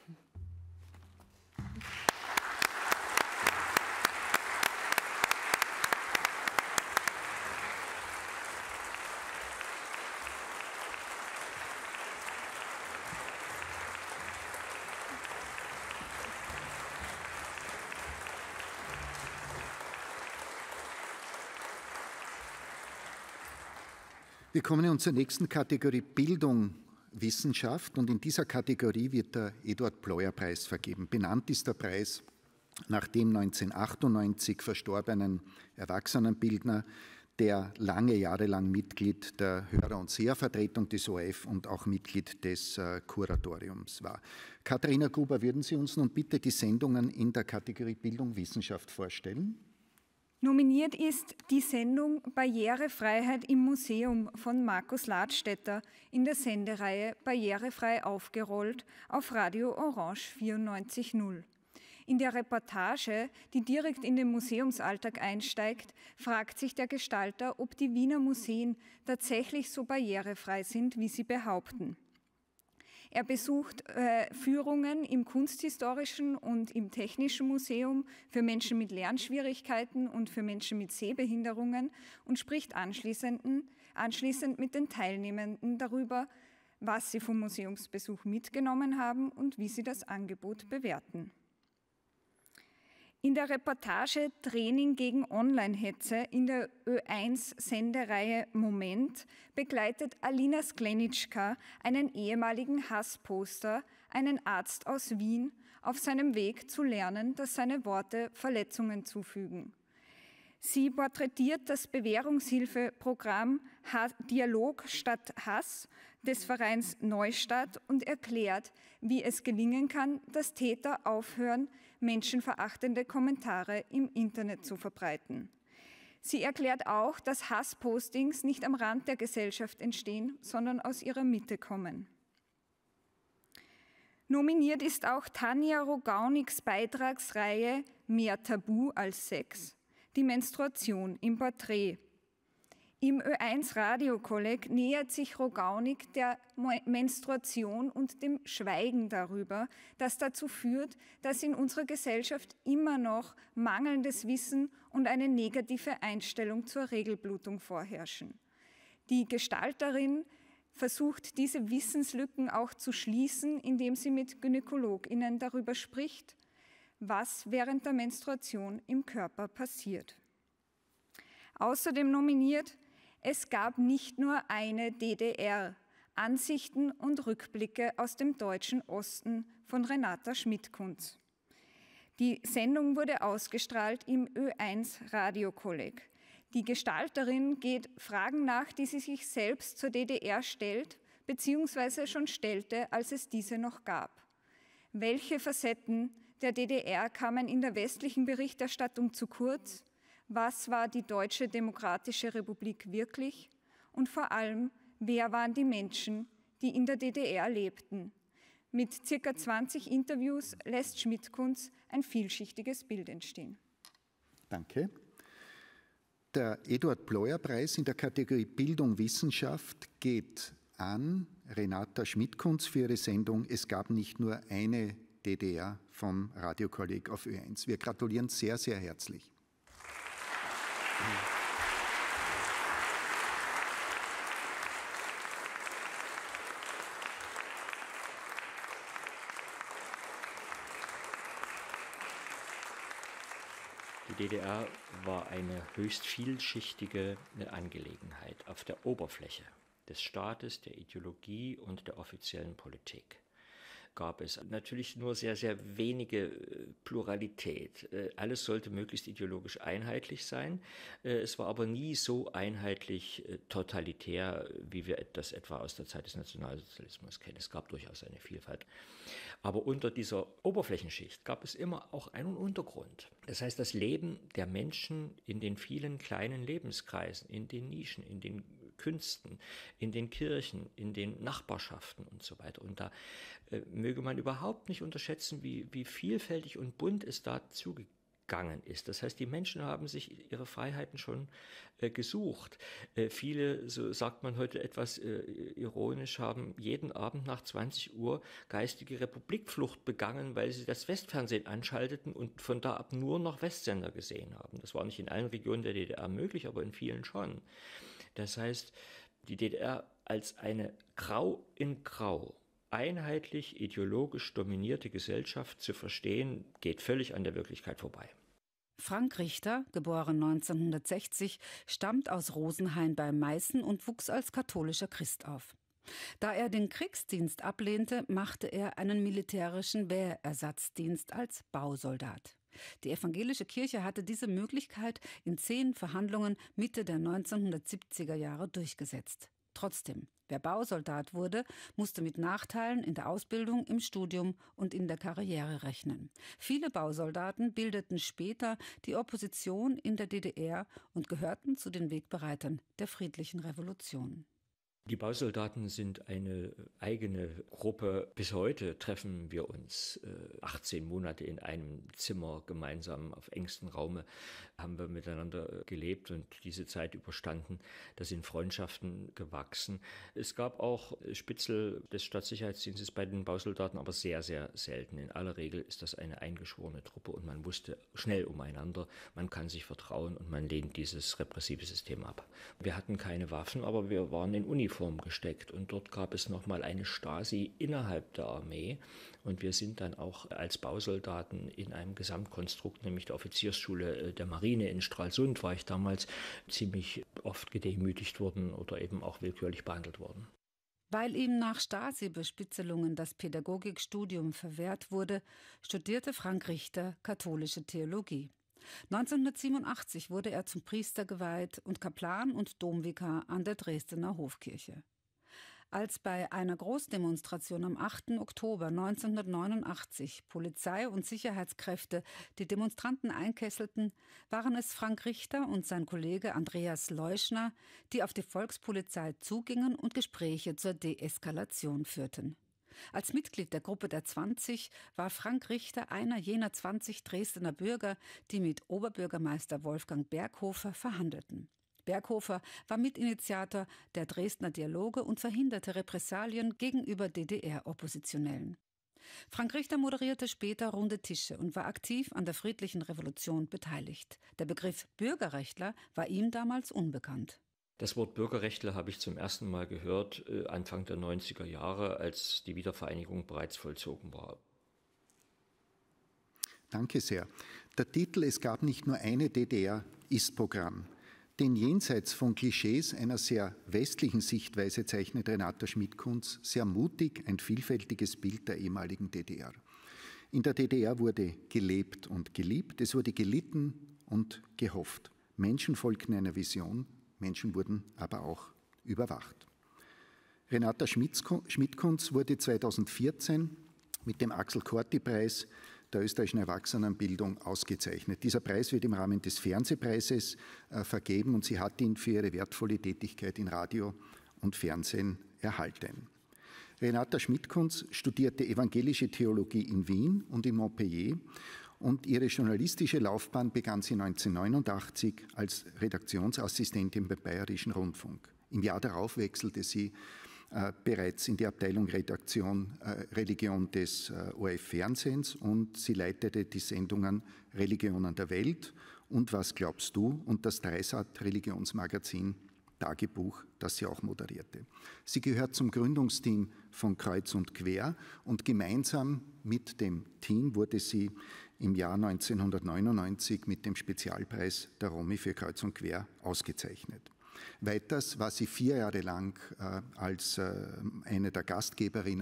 Wir kommen nun zur nächsten Kategorie Bildung, Wissenschaft, und in dieser Kategorie wird der Eduard-Pleuer-Preis vergeben. Benannt ist der Preis nach dem 1998 verstorbenen Erwachsenenbildner, der jahrelang Mitglied der Hörer- und Sehervertretung des ORF und auch Mitglied des Kuratoriums war. Katharina Gruber, würden Sie uns nun bitte die Sendungen in der Kategorie Bildung, Wissenschaft vorstellen? Nominiert ist die Sendung Barrierefreiheit im Museum von Markus Ladstätter in der Sendereihe Barrierefrei aufgerollt auf Radio Orange 94.0. In der Reportage, die direkt in den Museumsalltag einsteigt, fragt sich der Gestalter, ob die Wiener Museen tatsächlich so barrierefrei sind, wie sie behaupten. Er besucht Führungen im Kunsthistorischen und im Technischen Museum für Menschen mit Lernschwierigkeiten und für Menschen mit Sehbehinderungen und spricht anschließend mit den Teilnehmenden darüber, was sie vom Museumsbesuch mitgenommen haben und wie sie das Angebot bewerten. In der Reportage Training gegen Online-Hetze in der Ö1-Sendereihe Moment begleitet Alina Sklenitschka einen ehemaligen Hassposter, einen Arzt aus Wien, auf seinem Weg zu lernen, dass seine Worte Verletzungen zufügen. Sie porträtiert das Bewährungshilfeprogramm Dialog statt Hass des Vereins Neustadt und erklärt, wie es gelingen kann, dass Täter aufhören, menschenverachtende Kommentare im Internet zu verbreiten. Sie erklärt auch, dass Hasspostings nicht am Rand der Gesellschaft entstehen, sondern aus ihrer Mitte kommen. Nominiert ist auch Tanja Rogauniks Beitragsreihe Mehr Tabu als Sex, die Menstruation im Porträt. Im Ö1 Radiokolleg nähert sich Rogaunik der Menstruation und dem Schweigen darüber, das dazu führt, dass in unserer Gesellschaft immer noch mangelndes Wissen und eine negative Einstellung zur Regelblutung vorherrschen. Die Gestalterin versucht, diese Wissenslücken auch zu schließen, indem sie mit GynäkologInnen darüber spricht, was während der Menstruation im Körper passiert. Außerdem nominiert: Es gab nicht nur eine DDR, Ansichten und Rückblicke aus dem deutschen Osten von Renata Schmidt-Kunz. Die Sendung wurde ausgestrahlt im Ö1 Radiokolleg. Die Gestalterin geht Fragen nach, die sie sich selbst zur DDR stellt, beziehungsweise schon stellte, als es diese noch gab. Welche Facetten der DDR kamen in der westlichen Berichterstattung zu kurz? Was war die Deutsche Demokratische Republik wirklich? Und vor allem, wer waren die Menschen, die in der DDR lebten? Mit ca. 20 Interviews lässt Schmidt-Kunz ein vielschichtiges Bild entstehen. Danke. Der Eduard-Pleuer-Preis in der Kategorie Bildung, Wissenschaft geht an Renata Schmidt-Kunz für ihre Sendung Es gab nicht nur eine DDR vom Radiokolleg auf Ö1. Wir gratulieren sehr, sehr herzlich. Die DDR war eine höchst vielschichtige Angelegenheit auf der Oberfläche des Staates, der Ideologie und der offiziellen Politik. gab es natürlich nur sehr, sehr wenige Pluralität. Alles sollte möglichst ideologisch einheitlich sein. Es war aber nie so einheitlich totalitär, wie wir das etwa aus der Zeit des Nationalsozialismus kennen. Es gab durchaus eine Vielfalt. Aber unter dieser Oberflächenschicht gab es immer auch einen Untergrund. Das heißt, das Leben der Menschen in den vielen kleinen Lebenskreisen, in den Nischen, in den Künsten, in den Kirchen, in den Nachbarschaften und so weiter. Und da möge man überhaupt nicht unterschätzen, wie vielfältig und bunt es da zugegangen ist. Das heißt, die Menschen haben sich ihre Freiheiten schon gesucht. Viele, so sagt man heute etwas ironisch, haben jeden Abend nach 20 Uhr geistige Republikflucht begangen, weil sie das Westfernsehen anschalteten und von da ab nur noch Westsender gesehen haben. Das war nicht in allen Regionen der DDR möglich, aber in vielen schon. Das heißt, die DDR als eine grau in grau, einheitlich ideologisch dominierte Gesellschaft zu verstehen, geht völlig an der Wirklichkeit vorbei. Frank Richter, geboren 1960, stammt aus Rosenhain bei Meißen und wuchs als katholischer Christ auf. Da er den Kriegsdienst ablehnte, machte er einen militärischen Wehrersatzdienst als Bausoldat. Die evangelische Kirche hatte diese Möglichkeit in 10 Verhandlungen Mitte der 1970er Jahre durchgesetzt. Trotzdem, wer Bausoldat wurde, musste mit Nachteilen in der Ausbildung, im Studium und in der Karriere rechnen. Viele Bausoldaten bildeten später die Opposition in der DDR und gehörten zu den Wegbereitern der friedlichen Revolution. Die Bausoldaten sind eine eigene Gruppe. Bis heute treffen wir uns 18 Monate in einem Zimmer gemeinsam auf engstem Raume, haben wir miteinander gelebt und diese Zeit überstanden. Da sind Freundschaften gewachsen. Es gab auch Spitzel des Staatssicherheitsdienstes bei den Bausoldaten, aber sehr, sehr selten. In aller Regel ist das eine eingeschworene Truppe und man wusste schnell umeinander, man kann sich vertrauen und man lehnt dieses repressive System ab. Wir hatten keine Waffen, aber wir waren in Uniform gesteckt und dort gab es nochmal eine Stasi innerhalb der Armee und wir sind dann auch als Bausoldaten in einem Gesamtkonstrukt, nämlich der Offiziersschule der Marine in Stralsund, war ich damals ziemlich oft gedemütigt worden oder eben auch willkürlich behandelt worden. Weil ihm nach Stasi-Bespitzelungen das Pädagogikstudium verwehrt wurde, studierte Frank Richter katholische Theologie. 1987 wurde er zum Priester geweiht und Kaplan und Domvikar an der Dresdner Hofkirche. Als bei einer Großdemonstration am 8. Oktober 1989 Polizei und Sicherheitskräfte die Demonstranten einkesselten, waren es Frank Richter und sein Kollege Andreas Leuschner, die auf die Volkspolizei zugingen und Gespräche zur Deeskalation führten. Als Mitglied der Gruppe der 20 war Frank Richter einer jener 20 Dresdner Bürger, die mit Oberbürgermeister Wolfgang Berghofer verhandelten. Berghofer war Mitinitiator der Dresdner Dialoge und verhinderte Repressalien gegenüber DDR-Oppositionellen. Frank Richter moderierte später runde Tische und war aktiv an der friedlichen Revolution beteiligt. Der Begriff Bürgerrechtler war ihm damals unbekannt. Das Wort Bürgerrechtler habe ich zum ersten Mal gehört, Anfang der 90er Jahre, als die Wiedervereinigung bereits vollzogen war. Danke sehr. Der Titel »Es gab nicht nur eine DDR« ist Programm. Den jenseits von Klischees einer sehr westlichen Sichtweise zeichnet Renata Schmidt-Kunz sehr mutig ein vielfältiges Bild der ehemaligen DDR. In der DDR wurde gelebt und geliebt, es wurde gelitten und gehofft. Menschen folgten einer Vision, Menschen wurden aber auch überwacht. Renata Schmidt-Kunz wurde 2014 mit dem Axel-Corti-Preis der österreichischen Erwachsenenbildung ausgezeichnet. Dieser Preis wird im Rahmen des Fernsehpreises vergeben und sie hat ihn für ihre wertvolle Tätigkeit in Radio und Fernsehen erhalten. Renata Schmidt-Kunz studierte evangelische Theologie in Wien und in Montpellier und ihre journalistische Laufbahn begann sie 1989 als Redaktionsassistentin beim Bayerischen Rundfunk. Im Jahr darauf wechselte sie bereits in die Abteilung Redaktion Religion des ORF-Fernsehens und sie leitete die Sendungen Religionen der Welt und Was glaubst du? Und das Dreisat-Religionsmagazin Tagebuch, das sie auch moderierte. Sie gehört zum Gründungsteam von Kreuz und Quer und gemeinsam mit dem Team wurde sie im Jahr 1999 mit dem Spezialpreis der Romy für Kreuz und Quer ausgezeichnet. Weiters war sie 4 Jahre lang als eine der Gastgeberinnen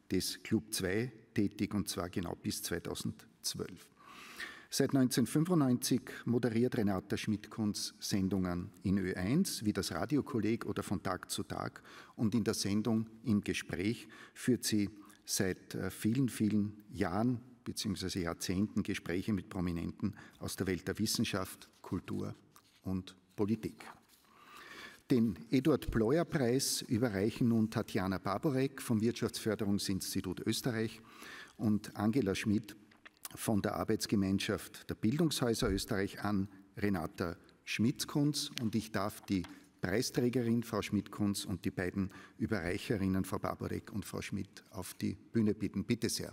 des Club 2 tätig, und zwar genau bis 2012. Seit 1995 moderiert Renata Schmidt-Kunz Sendungen in Ö1 wie das Radiokolleg oder von Tag zu Tag, und in der Sendung Im Gespräch führt sie seit vielen, vielen Jahren bzw. Jahrzehnten Gespräche mit Prominenten aus der Welt der Wissenschaft, Kultur und Politik. Den Eduard-Pleuer-Preis überreichen nun Tatjana Baborek vom Wirtschaftsförderungsinstitut Österreich und Angela Schmidt von der Arbeitsgemeinschaft der Bildungshäuser Österreich an Renata Schmidt-Kunz, und ich darf die Preisträgerin, Frau Schmidt-Kunz, und die beiden Überreicherinnen, Frau Baborek und Frau Schmidt, auf die Bühne bitten. Bitte sehr.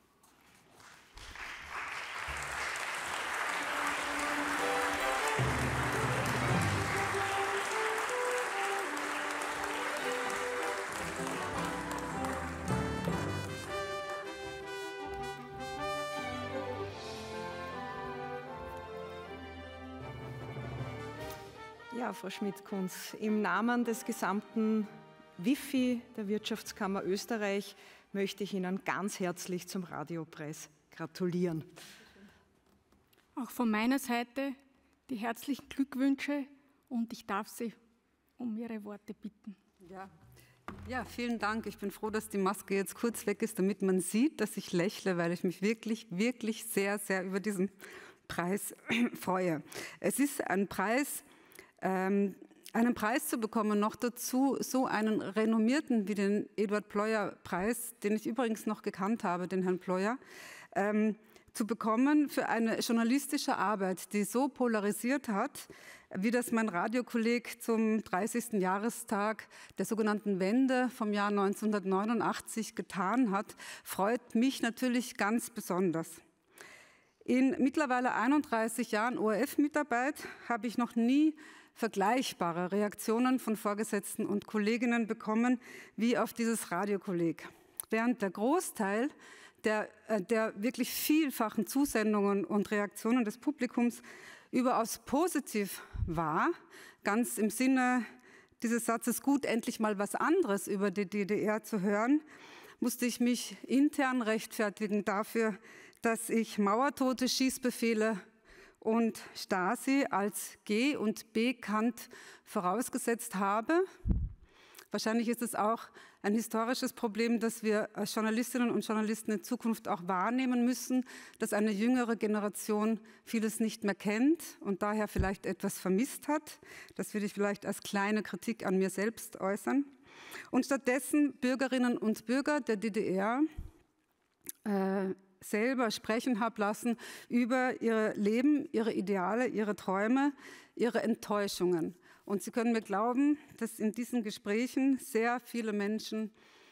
Ja, Frau Schmidt-Kunz, im Namen des gesamten WIFI der Wirtschaftskammer Österreich möchte ich Ihnen ganz herzlich zum Radiopreis gratulieren. Auch von meiner Seite die herzlichen Glückwünsche, und ich darf Sie um Ihre Worte bitten. Ja, vielen Dank. Ich bin froh, dass die Maske jetzt kurz weg ist, damit man sieht, dass ich lächle, weil ich mich wirklich, wirklich sehr, sehr über diesen Preis freue. Es ist ein Preis, einen Preis zu bekommen, noch dazu so einen renommierten wie den Eduard-Pleuer-Preis, den ich übrigens noch gekannt habe, den Herrn Pleuer, zu bekommen für eine journalistische Arbeit, die so polarisiert hat, wie das mein Radiokolleg zum 30. Jahrestag der sogenannten Wende vom Jahr 1989 getan hat, freut mich natürlich ganz besonders. In mittlerweile 31 Jahren ORF-Mitarbeit habe ich noch nie vergleichbare Reaktionen von Vorgesetzten und Kolleginnen bekommen wie auf dieses Radiokolleg. Während der Großteil der wirklich vielfachen Zusendungen und Reaktionen des Publikums überaus positiv war, ganz im Sinne dieses Satzes, gut, endlich mal was anderes über die DDR zu hören, musste ich mich intern rechtfertigen dafür, dass ich Mauertote, Schießbefehle und Stasi als G- und B-Kant vorausgesetzt habe. Wahrscheinlich ist es auch ein historisches Problem, das wir als Journalistinnen und Journalisten in Zukunft auch wahrnehmen müssen, dass eine jüngere Generation vieles nicht mehr kennt und daher vielleicht etwas vermisst hat. Das würde ich vielleicht als kleine Kritik an mir selbst äußern. Und stattdessen Bürgerinnen und Bürger der DDR selber sprechen habe lassen über ihr Leben, ihre Ideale, ihre Träume, ihre Enttäuschungen. Und Sie können mir glauben, dass in diesen Gesprächen sehr viele Menschen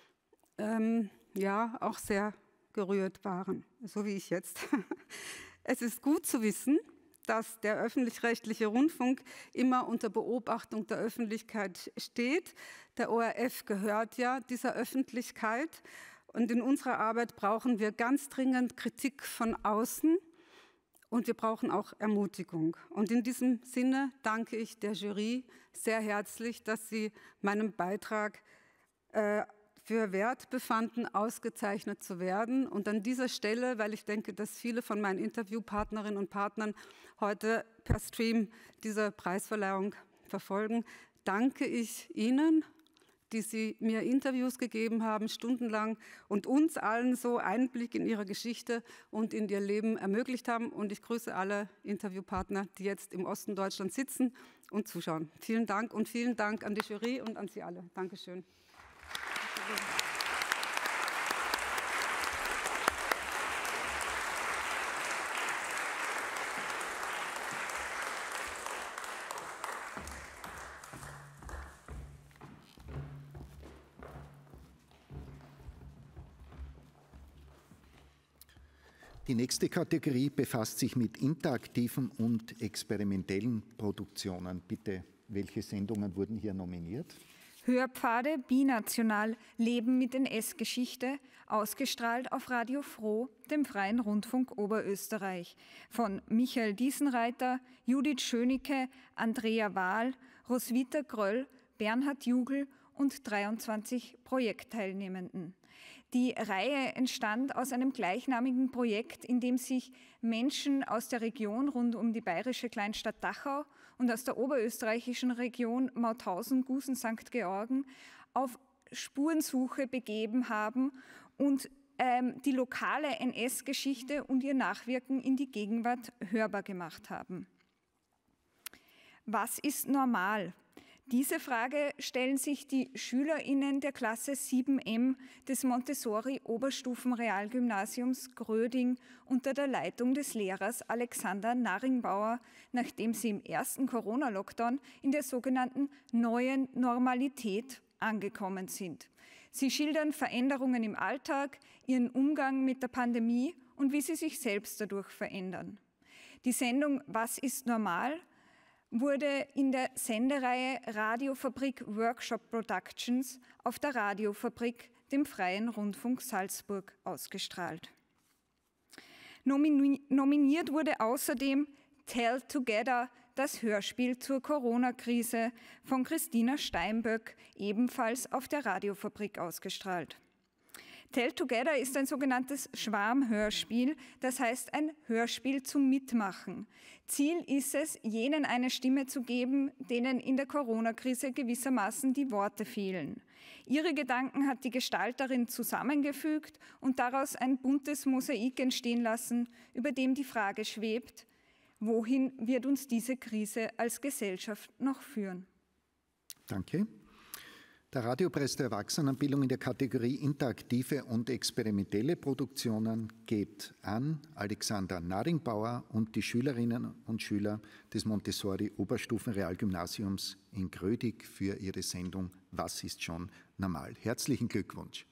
auch sehr gerührt waren, so wie ich jetzt. Es ist gut zu wissen, dass der öffentlich-rechtliche Rundfunk immer unter Beobachtung der Öffentlichkeit steht. Der ORF gehört ja dieser Öffentlichkeit. Und in unserer Arbeit brauchen wir ganz dringend Kritik von außen und wir brauchen auch Ermutigung. Und in diesem Sinne danke ich der Jury sehr herzlich, dass sie meinem Beitrag für wert befanden, ausgezeichnet zu werden. Und an dieser Stelle, weil ich denke, dass viele von meinen Interviewpartnerinnen und Partnern heute per Stream diese Preisverleihung verfolgen, danke ich Ihnen, die Sie mir Interviews gegeben haben, stundenlang, und uns allen so Einblick in ihre Geschichte und in ihr Leben ermöglicht haben. Und ich grüße alle Interviewpartner, die jetzt im Osten Deutschlands sitzen und zuschauen. Vielen Dank und vielen Dank an die Jury und an Sie alle. Dankeschön. Die nächste Kategorie befasst sich mit interaktiven und experimentellen Produktionen. Bitte, welche Sendungen wurden hier nominiert? Hörpfade binational Leben mit NS-Geschichte, ausgestrahlt auf Radio Froh, dem Freien Rundfunk Oberösterreich, von Michael Diesenreiter, Judith Schönicke, Andrea Wahl, Roswitha Gröll, Bernhard Jugel und 23 Projektteilnehmenden. Die Reihe entstand aus einem gleichnamigen Projekt, in dem sich Menschen aus der Region rund um die bayerische Kleinstadt Dachau und aus der oberösterreichischen Region Mauthausen, Gusen, St. Georgen auf Spurensuche begeben haben und die lokale NS-Geschichte und ihr Nachwirken in die Gegenwart hörbar gemacht haben. Was ist normal? Diese Frage stellen sich die SchülerInnen der Klasse 7M des Montessori-Oberstufenrealgymnasiums Gröding unter der Leitung des Lehrers Alexander Naringbauer, nachdem sie im ersten Corona-Lockdown in der sogenannten neuen Normalität angekommen sind. Sie schildern Veränderungen im Alltag, ihren Umgang mit der Pandemie und wie sie sich selbst dadurch verändern. Die Sendung Was ist normal? Wurde in der Sendereihe Radiofabrik Workshop Productions auf der Radiofabrik, dem Freien Rundfunk Salzburg, ausgestrahlt. Nominiert wurde außerdem Tell Together, das Hörspiel zur Corona-Krise von Christina Steinböck, ebenfalls auf der Radiofabrik ausgestrahlt. Tell Together ist ein sogenanntes Schwarmhörspiel, das heißt ein Hörspiel zum Mitmachen. Ziel ist es, jenen eine Stimme zu geben, denen in der Corona-Krise gewissermaßen die Worte fehlen. Ihre Gedanken hat die Gestalterin zusammengefügt und daraus ein buntes Mosaik entstehen lassen, über dem die Frage schwebt: Wohin wird uns diese Krise als Gesellschaft noch führen? Danke. Der Radiopreis der Erwachsenenbildung in der Kategorie interaktive und experimentelle Produktionen geht an Alexander Naringbauer und die Schülerinnen und Schüler des Montessori-Oberstufenrealgymnasiums in Grödig für ihre Sendung Was ist schon normal? Herzlichen Glückwunsch.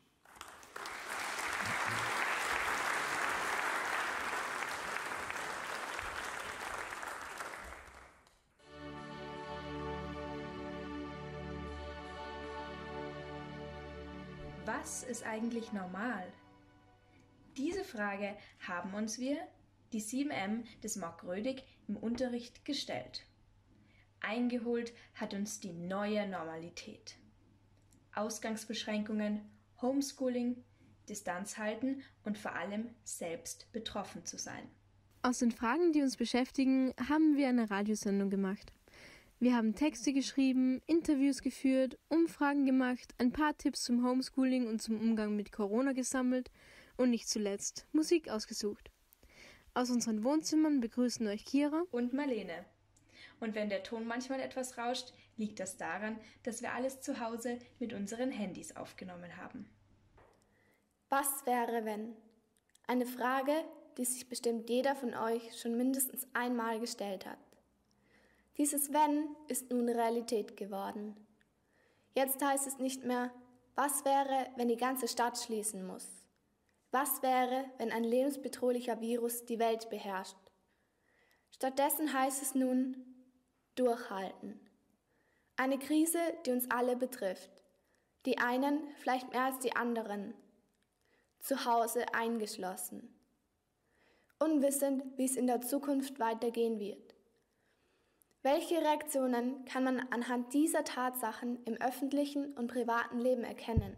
Was ist eigentlich normal? Diese Frage haben uns wir, die 7M des Mark Grödig, im Unterricht gestellt. Eingeholt hat uns die neue Normalität. Ausgangsbeschränkungen, Homeschooling, Distanz halten und vor allem selbst betroffen zu sein. Aus den Fragen, die uns beschäftigen, haben wir eine Radiosendung gemacht. Wir haben Texte geschrieben, Interviews geführt, Umfragen gemacht, ein paar Tipps zum Homeschooling und zum Umgang mit Corona gesammelt und nicht zuletzt Musik ausgesucht. Aus unseren Wohnzimmern begrüßen euch Kira und Marlene. Und wenn der Ton manchmal etwas rauscht, liegt das daran, dass wir alles zu Hause mit unseren Handys aufgenommen haben. Was wäre, wenn? Eine Frage, die sich bestimmt jeder von euch schon mindestens einmal gestellt hat. Dieses Wenn ist nun Realität geworden. Jetzt heißt es nicht mehr, was wäre, wenn die ganze Stadt schließen muss? Was wäre, wenn ein lebensbedrohlicher Virus die Welt beherrscht? Stattdessen heißt es nun, durchhalten. Eine Krise, die uns alle betrifft. Die einen vielleicht mehr als die anderen. Zu Hause eingeschlossen. Unwissend, wie es in der Zukunft weitergehen wird. Welche Reaktionen kann man anhand dieser Tatsachen im öffentlichen und privaten Leben erkennen?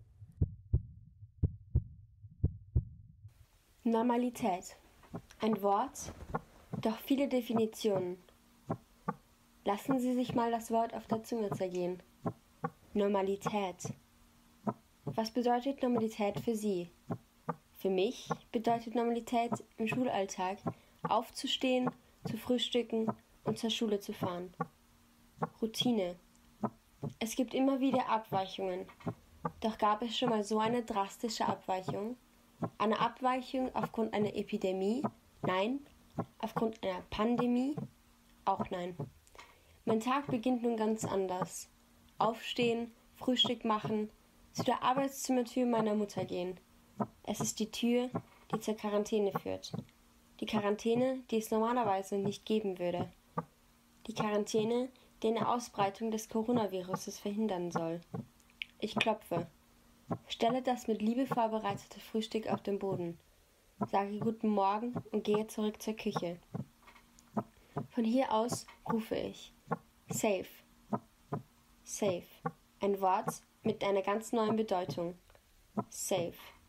Normalität. Ein Wort, doch viele Definitionen. Lassen Sie sich mal das Wort auf der Zunge zergehen. Normalität. Was bedeutet Normalität für Sie? Für mich bedeutet Normalität im Schulalltag aufzustehen, zu frühstücken und zur Schule zu fahren. Routine. Es gibt immer wieder Abweichungen. Doch gab es schon mal so eine drastische Abweichung? Eine Abweichung aufgrund einer Epidemie? Nein. Aufgrund einer Pandemie? Auch nein. Mein Tag beginnt nun ganz anders. Aufstehen, Frühstück machen, zu der Arbeitszimmertür meiner Mutter gehen. Es ist die Tür, die zur Quarantäne führt. Die Quarantäne, die es normalerweise nicht geben würde. Die Quarantäne, die eine Ausbreitung des Coronaviruses verhindern soll. Ich klopfe, stelle das mit Liebe vorbereitete Frühstück auf den Boden, sage Guten Morgen und gehe zurück zur Küche. Von hier aus rufe ich Safe. Safe. Ein Wort mit einer ganz neuen Bedeutung. Safe.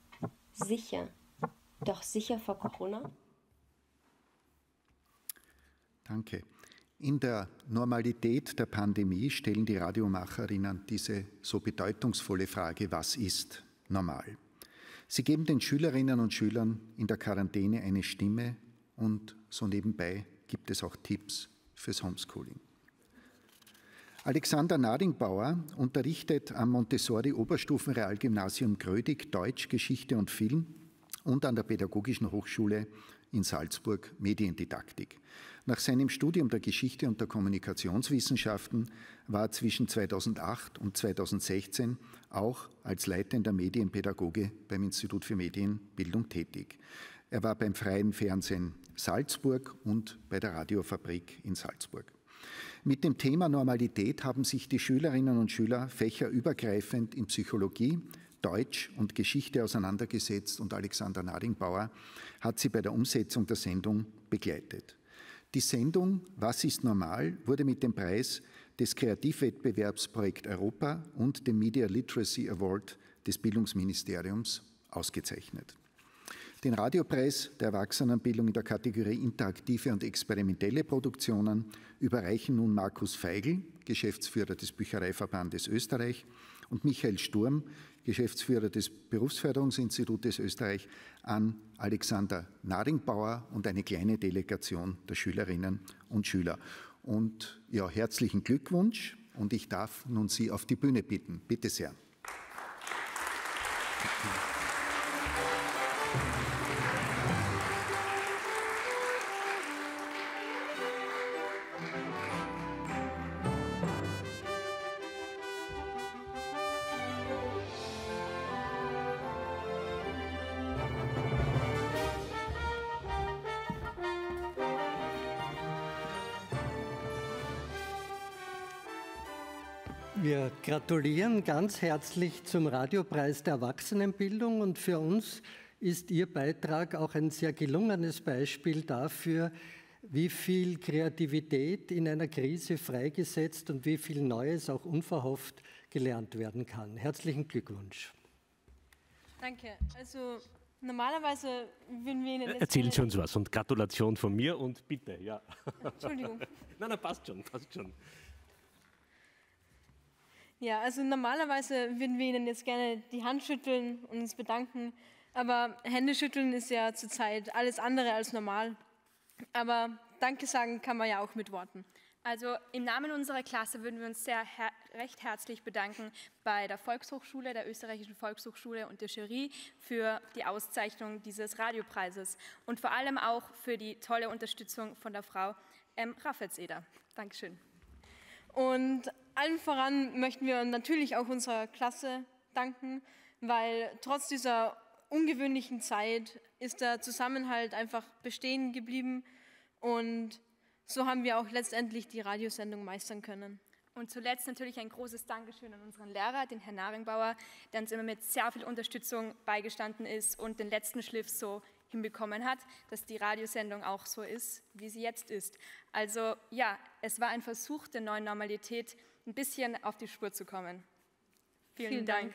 Sicher. Doch sicher vor Corona? Danke. In der Normalität der Pandemie stellen die Radiomacherinnen diese so bedeutungsvolle Frage, was ist normal? Sie geben den Schülerinnen und Schülern in der Quarantäne eine Stimme und so nebenbei gibt es auch Tipps fürs Homeschooling. Alexander Nadingbauer unterrichtet am Montessori-Oberstufenrealgymnasium Grödig Deutsch, Geschichte und Film und an der Pädagogischen Hochschule in Salzburg Mediendidaktik. Nach seinem Studium der Geschichte und der Kommunikationswissenschaften war er zwischen 2008 und 2016 auch als leitender Medienpädagoge beim Institut für Medienbildung tätig. Er war beim Freien Fernsehen Salzburg und bei der Radiofabrik in Salzburg. Mit dem Thema Normalität haben sich die Schülerinnen und Schüler fächerübergreifend in Psychologie, Deutsch und Geschichte auseinandergesetzt und Alexander Nadingbauer hat sie bei der Umsetzung der Sendung begleitet. Die Sendung Was ist normal wurde mit dem Preis des Kreativwettbewerbs Projekt Europa und dem Media Literacy Award des Bildungsministeriums ausgezeichnet. Den Radiopreis der Erwachsenenbildung in der Kategorie interaktive und experimentelle Produktionen überreichen nun Markus Feigl, Geschäftsführer des Büchereiverbandes Österreich, und Michael Sturm, Geschäftsführer des Berufsförderungsinstitutes Österreich, an Alexander Nadingbauer und eine kleine Delegation der Schülerinnen und Schüler. Und ja, herzlichen Glückwunsch und ich darf nun Sie auf die Bühne bitten. Bitte sehr. Wir gratulieren ganz herzlich zum Radiopreis der Erwachsenenbildung und für uns ist Ihr Beitrag auch ein sehr gelungenes Beispiel dafür, wie viel Kreativität in einer Krise freigesetzt und wie viel Neues auch unverhofft gelernt werden kann. Herzlichen Glückwunsch. Danke. Also normalerweise würden wir Ihnen... Erzählen Sie uns was und Gratulation von mir und bitte, ja. Entschuldigung. Nein, passt schon, passt schon. Ja, also normalerweise würden wir Ihnen jetzt gerne die Hand schütteln und uns bedanken, aber Händeschütteln ist ja zurzeit alles andere als normal. Aber Danke sagen kann man ja auch mit Worten. Also im Namen unserer Klasse würden wir uns recht herzlich bedanken bei der Volkshochschule, der Österreichischen Volkshochschule und der Jury für die Auszeichnung dieses Radiopreises und vor allem auch für die tolle Unterstützung von der Frau Raffelseder. Dankeschön. Und allen voran möchten wir natürlich auch unserer Klasse danken, weil trotz dieser ungewöhnlichen Zeit ist der Zusammenhalt einfach bestehen geblieben und so haben wir auch letztendlich die Radiosendung meistern können. Und zuletzt natürlich ein großes Dankeschön an unseren Lehrer, den Herrn Nadingbauer, der uns immer mit sehr viel Unterstützung beigestanden ist und den letzten Schliff so hinbekommen hat, dass die Radiosendung auch so ist, wie sie jetzt ist. Also ja, es war ein Versuch der neuen Normalität, ein bisschen auf die Spur zu kommen. Vielen Dank.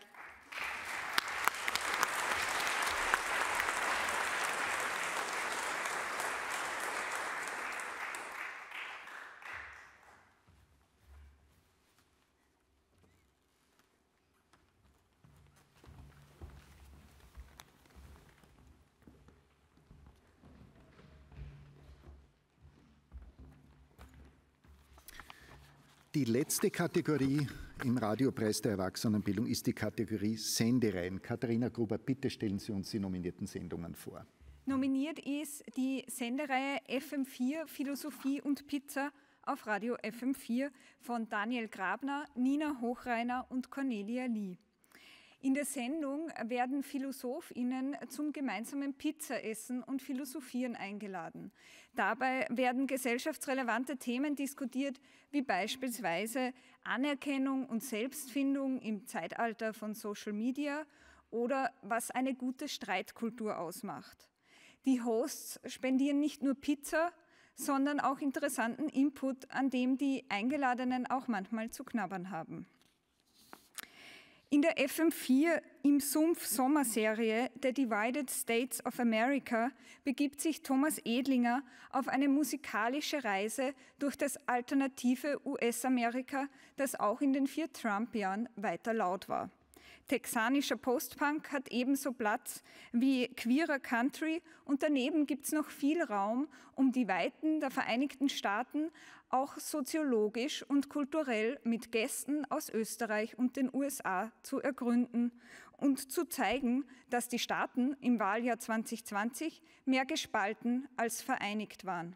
Die letzte Kategorie im Radiopreis der Erwachsenenbildung ist die Kategorie Sendereihen. Katharina Gruber, bitte stellen Sie uns die nominierten Sendungen vor. Nominiert ist die Sendereihe FM4 Philosophie und Pizza auf Radio FM4 von Daniel Grabner, Nina Hochreiner und Cornelia Lee. In der Sendung werden PhilosophInnen zum gemeinsamen Pizzaessen und Philosophieren eingeladen. Dabei werden gesellschaftsrelevante Themen diskutiert, wie beispielsweise Anerkennung und Selbstfindung im Zeitalter von Social Media oder was eine gute Streitkultur ausmacht. Die Hosts spendieren nicht nur Pizza, sondern auch interessanten Input, an dem die Eingeladenen auch manchmal zu knabbern haben. In der FM4 im Sumpf Sommerserie The Divided States of America begibt sich Thomas Edlinger auf eine musikalische Reise durch das alternative US-Amerika, das auch in den 4 Trump-Jahren weiter laut war. Texanischer Postpunk hat ebenso Platz wie queerer Country und daneben gibt es noch viel Raum, um die Weiten der Vereinigten Staaten auch soziologisch und kulturell mit Gästen aus Österreich und den USA zu ergründen und zu zeigen, dass die Staaten im Wahljahr 2020 mehr gespalten als vereinigt waren.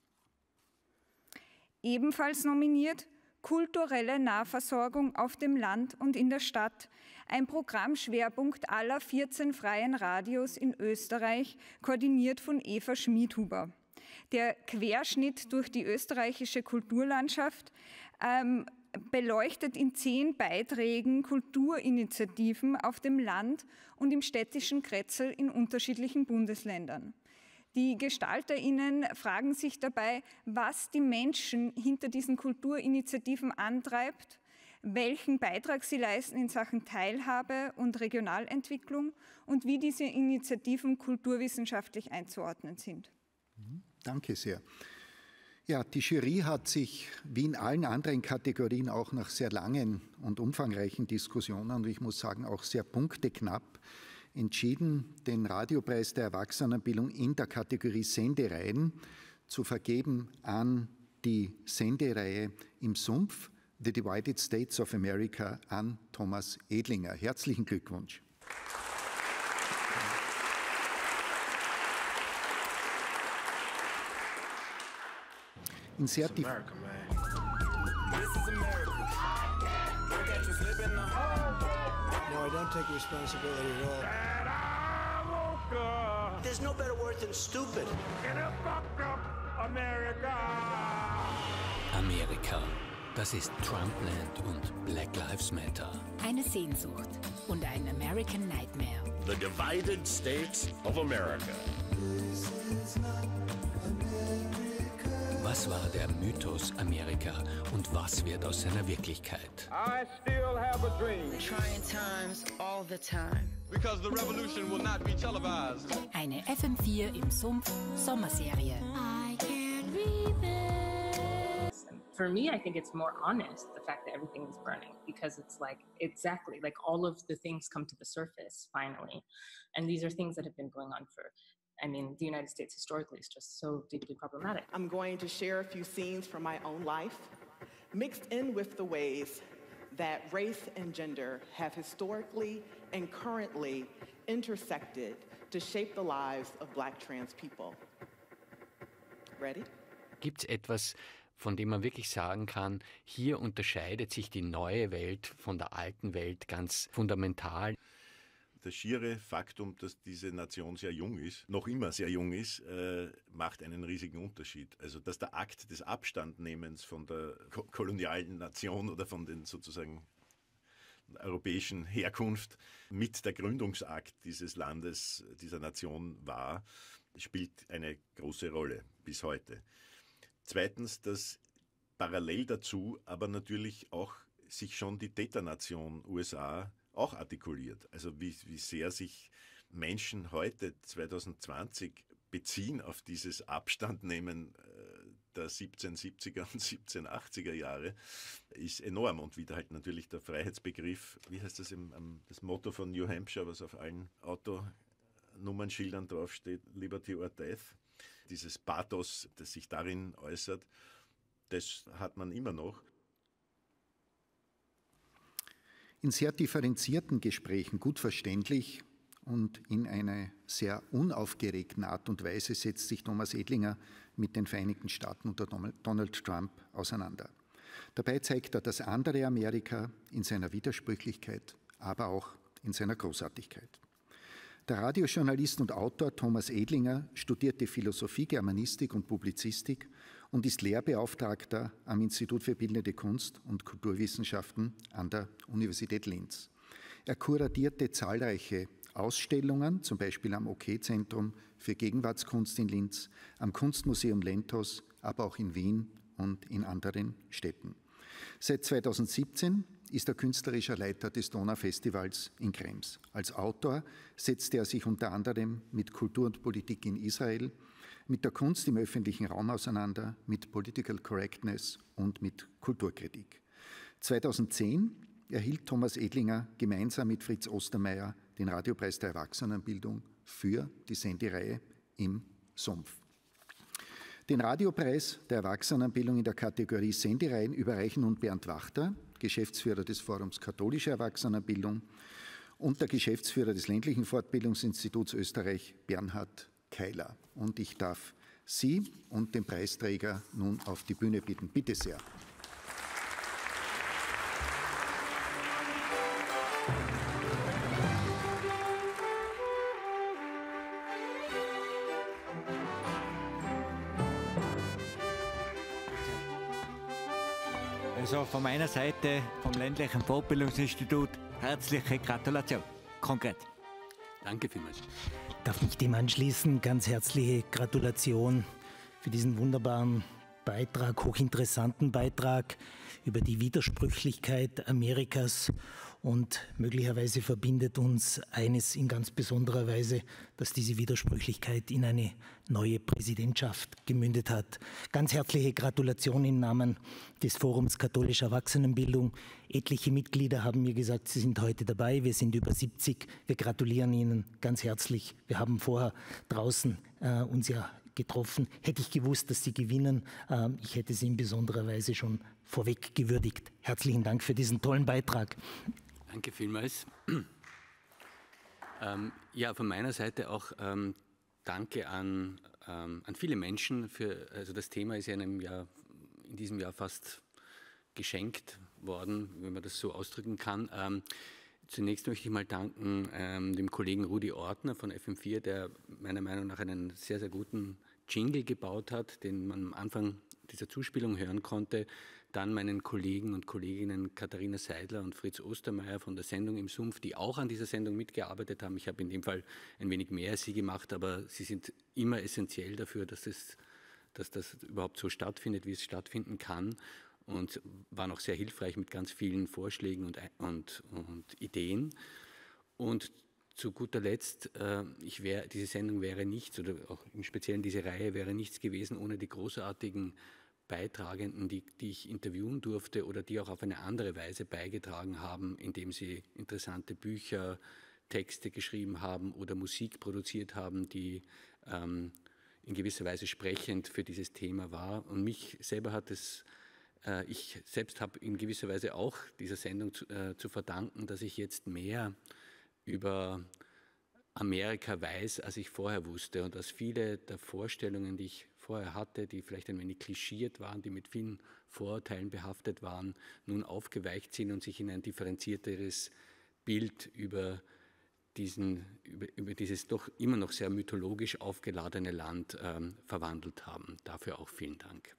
Ebenfalls nominiert kulturelle Nahversorgung auf dem Land und in der Stadt, ein Programmschwerpunkt aller 14 freien Radios in Österreich, koordiniert von Eva Schmidhuber. Der Querschnitt durch die österreichische Kulturlandschaft beleuchtet in 10 Beiträgen Kulturinitiativen auf dem Land und im städtischen Kretzel in unterschiedlichen Bundesländern. Die GestalterInnen fragen sich dabei, was die Menschen hinter diesen Kulturinitiativen antreibt, welchen Beitrag sie leisten in Sachen Teilhabe und Regionalentwicklung und wie diese Initiativen kulturwissenschaftlich einzuordnen sind. Danke sehr. Ja, die Jury hat sich wie in allen anderen Kategorien auch nach sehr langen und umfangreichen Diskussionen und ich muss sagen auch sehr punkteknapp entschieden, den Radiopreis der Erwachsenenbildung in der Kategorie Sendereihen zu vergeben an die Sendereihe Im Sumpf, The Divided States of America, an Thomas Edlinger. Herzlichen Glückwunsch. In sehr No, I don't take responsibility at all. There's no better word than stupid. Amerika, das ist Trumpland und Black Lives Matter. Eine Sehnsucht und ein American Nightmare. The Divided States of America. Was war der Mythos Amerika und was wird aus seiner Wirklichkeit? I still have a dream. Trying times all the time. Because the revolution will not be televised. Eine FM4 im Sumpf Sommerserie. I can't read this. For me, I think it's more honest, the fact that everything is burning, because it's like, exactly, like all of the things come to the surface finally. And these are things that have been going on for, I mean, the United States historically is just so deeply problematic. I'm going to share a few scenes from my own life, mixed in with the ways that race and gender have historically and currently intersected to shape the lives of Black trans people. Ready? Gibt's etwas, von dem man wirklich sagen kann, hier unterscheidet sich die neue Welt von der alten Welt ganz fundamental? Das schiere Faktum, dass diese Nation sehr jung ist, noch immer sehr jung ist, macht einen riesigen Unterschied. Also dass der Akt des Abstandnehmens von der kolonialen Nation oder von den sozusagen europäischen Herkunft mit der Gründungsakt dieses Landes, dieser Nation war, spielt eine große Rolle bis heute. Zweitens, dass parallel dazu aber natürlich auch sich schon die Täternation USA auch artikuliert. Also wie sehr sich Menschen heute 2020 beziehen auf dieses Abstandnehmen der 1770er und 1780er Jahre, ist enorm. Und wieder halt natürlich der Freiheitsbegriff, wie heißt das, das Motto von New Hampshire, was auf allen Autonummernschildern draufsteht, Liberty or Death. Dieses Pathos, das sich darin äußert, das hat man immer noch. In sehr differenzierten Gesprächen, gut verständlich und in einer sehr unaufgeregten Art und Weise setzt sich Thomas Edlinger mit den Vereinigten Staaten unter Donald Trump auseinander. Dabei zeigt er das andere Amerika in seiner Widersprüchlichkeit, aber auch in seiner Großartigkeit. Der Radiojournalist und Autor Thomas Edlinger studierte Philosophie, Germanistik und Publizistik und ist Lehrbeauftragter am Institut für Bildende Kunst und Kulturwissenschaften an der Universität Linz. Er kuratierte zahlreiche Ausstellungen, zum Beispiel am OK-Zentrum für Gegenwartskunst in Linz, am Kunstmuseum Lentos, aber auch in Wien und in anderen Städten. Seit 2017 ist er künstlerischer Leiter des Donaufestivals in Krems. Als Autor setzte er sich unter anderem mit Kultur und Politik in Israel, mit der Kunst im öffentlichen Raum auseinander, mit Political Correctness und mit Kulturkritik. 2010 erhielt Thomas Edlinger gemeinsam mit Fritz Ostermeier den Radiopreis der Erwachsenenbildung für die Sendereihe Im Sumpf. Den Radiopreis der Erwachsenenbildung in der Kategorie Sendereien überreichen nun Bernd Wachter, Geschäftsführer des Forums Katholische Erwachsenenbildung, und der Geschäftsführer des Ländlichen Fortbildungsinstituts Österreich, Bernhard Keiler. Und ich darf Sie und den Preisträger nun auf die Bühne bitten. Bitte sehr. Also von meiner Seite, vom Ländlichen Fortbildungsinstitut, herzliche Gratulation. Konkret. Danke vielmals. Darf mich dem anschließen. Ganz herzliche Gratulation für diesen wunderbaren Beitrag, hochinteressanten Beitrag über die Widersprüchlichkeit Amerikas. Und möglicherweise verbindet uns eines in ganz besonderer Weise, dass diese Widersprüchlichkeit in eine neue Präsidentschaft gemündet hat. Ganz herzliche Gratulation im Namen des Forums Katholische Erwachsenenbildung. Etliche Mitglieder haben mir gesagt, sie sind heute dabei. Wir sind über 70. Wir gratulieren Ihnen ganz herzlich. Wir haben vorher draußen uns ja getroffen. Hätte ich gewusst, dass Sie gewinnen, ich hätte Sie in besonderer Weise schon vorweg gewürdigt. Herzlichen Dank für diesen tollen Beitrag. Danke vielmals. Ja, von meiner Seite auch Danke an viele Menschen. Also das Thema ist ja in diesem Jahr fast geschenkt worden, wenn man das so ausdrücken kann. Zunächst möchte ich mal danken dem Kollegen Rudi Ortner von FM4, der meiner Meinung nach einen sehr, sehr guten Jingle gebaut hat, den man am Anfang dieser Zuspielung hören konnte. Dann meinen Kollegen und Kolleginnen Katharina Seidler und Fritz Ostermeier von der Sendung Im Sumpf, die auch an dieser Sendung mitgearbeitet haben. Ich habe in dem Fall ein wenig mehr als sie gemacht, aber sie sind immer essentiell dafür, dass das überhaupt so stattfindet, wie es stattfinden kann, und waren auch sehr hilfreich mit ganz vielen Vorschlägen und Ideen. Und zu guter Letzt, diese Sendung wäre nichts, oder auch im Speziellen diese Reihe wäre nichts gewesen ohne die großartigen Beitragenden, die ich interviewen durfte oder die auch auf eine andere Weise beigetragen haben, indem sie interessante Bücher, Texte geschrieben haben oder Musik produziert haben, die in gewisser Weise sprechend für dieses Thema war. Und mich selber ich selbst habe in gewisser Weise auch dieser Sendung zu verdanken, dass ich jetzt mehr über Amerika weiß, als ich vorher wusste, und dass viele der Vorstellungen, die ich vorher hatte, die vielleicht ein wenig klischiert waren, die mit vielen Vorurteilen behaftet waren, nun aufgeweicht sind und sich in ein differenzierteres Bild über dieses doch immer noch sehr mythologisch aufgeladene Land verwandelt haben. Dafür auch vielen Dank.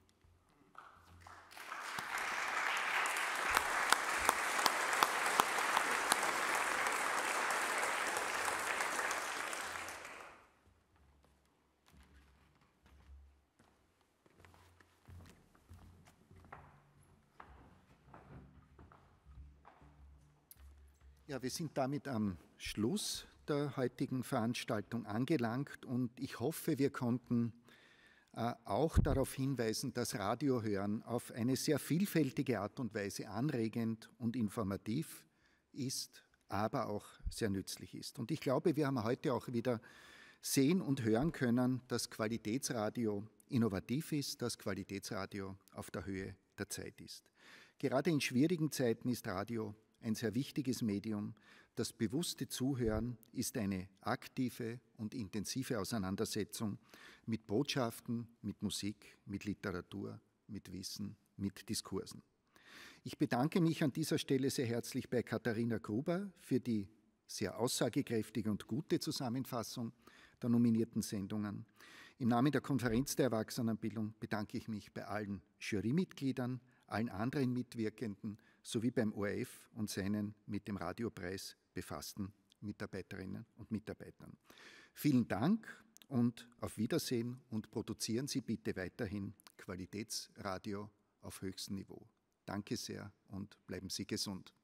Ja, wir sind damit am Schluss der heutigen Veranstaltung angelangt und ich hoffe, wir konnten auch darauf hinweisen, dass Radiohören auf eine sehr vielfältige Art und Weise anregend und informativ ist, aber auch sehr nützlich ist. Und ich glaube, wir haben heute auch wieder sehen und hören können, dass Qualitätsradio innovativ ist, dass Qualitätsradio auf der Höhe der Zeit ist. Gerade in schwierigen Zeiten ist Radio ein sehr wichtiges Medium. Das bewusste Zuhören ist eine aktive und intensive Auseinandersetzung mit Botschaften, mit Musik, mit Literatur, mit Wissen, mit Diskursen. Ich bedanke mich an dieser Stelle sehr herzlich bei Katharina Gruber für die sehr aussagekräftige und gute Zusammenfassung der nominierten Sendungen. Im Namen der Konferenz der Erwachsenenbildung bedanke ich mich bei allen Jurymitgliedern, allen anderen Mitwirkenden sowie beim ORF und seinen mit dem Radiopreis befassten Mitarbeiterinnen und Mitarbeitern. Vielen Dank und auf Wiedersehen und produzieren Sie bitte weiterhin Qualitätsradio auf höchstem Niveau. Danke sehr und bleiben Sie gesund.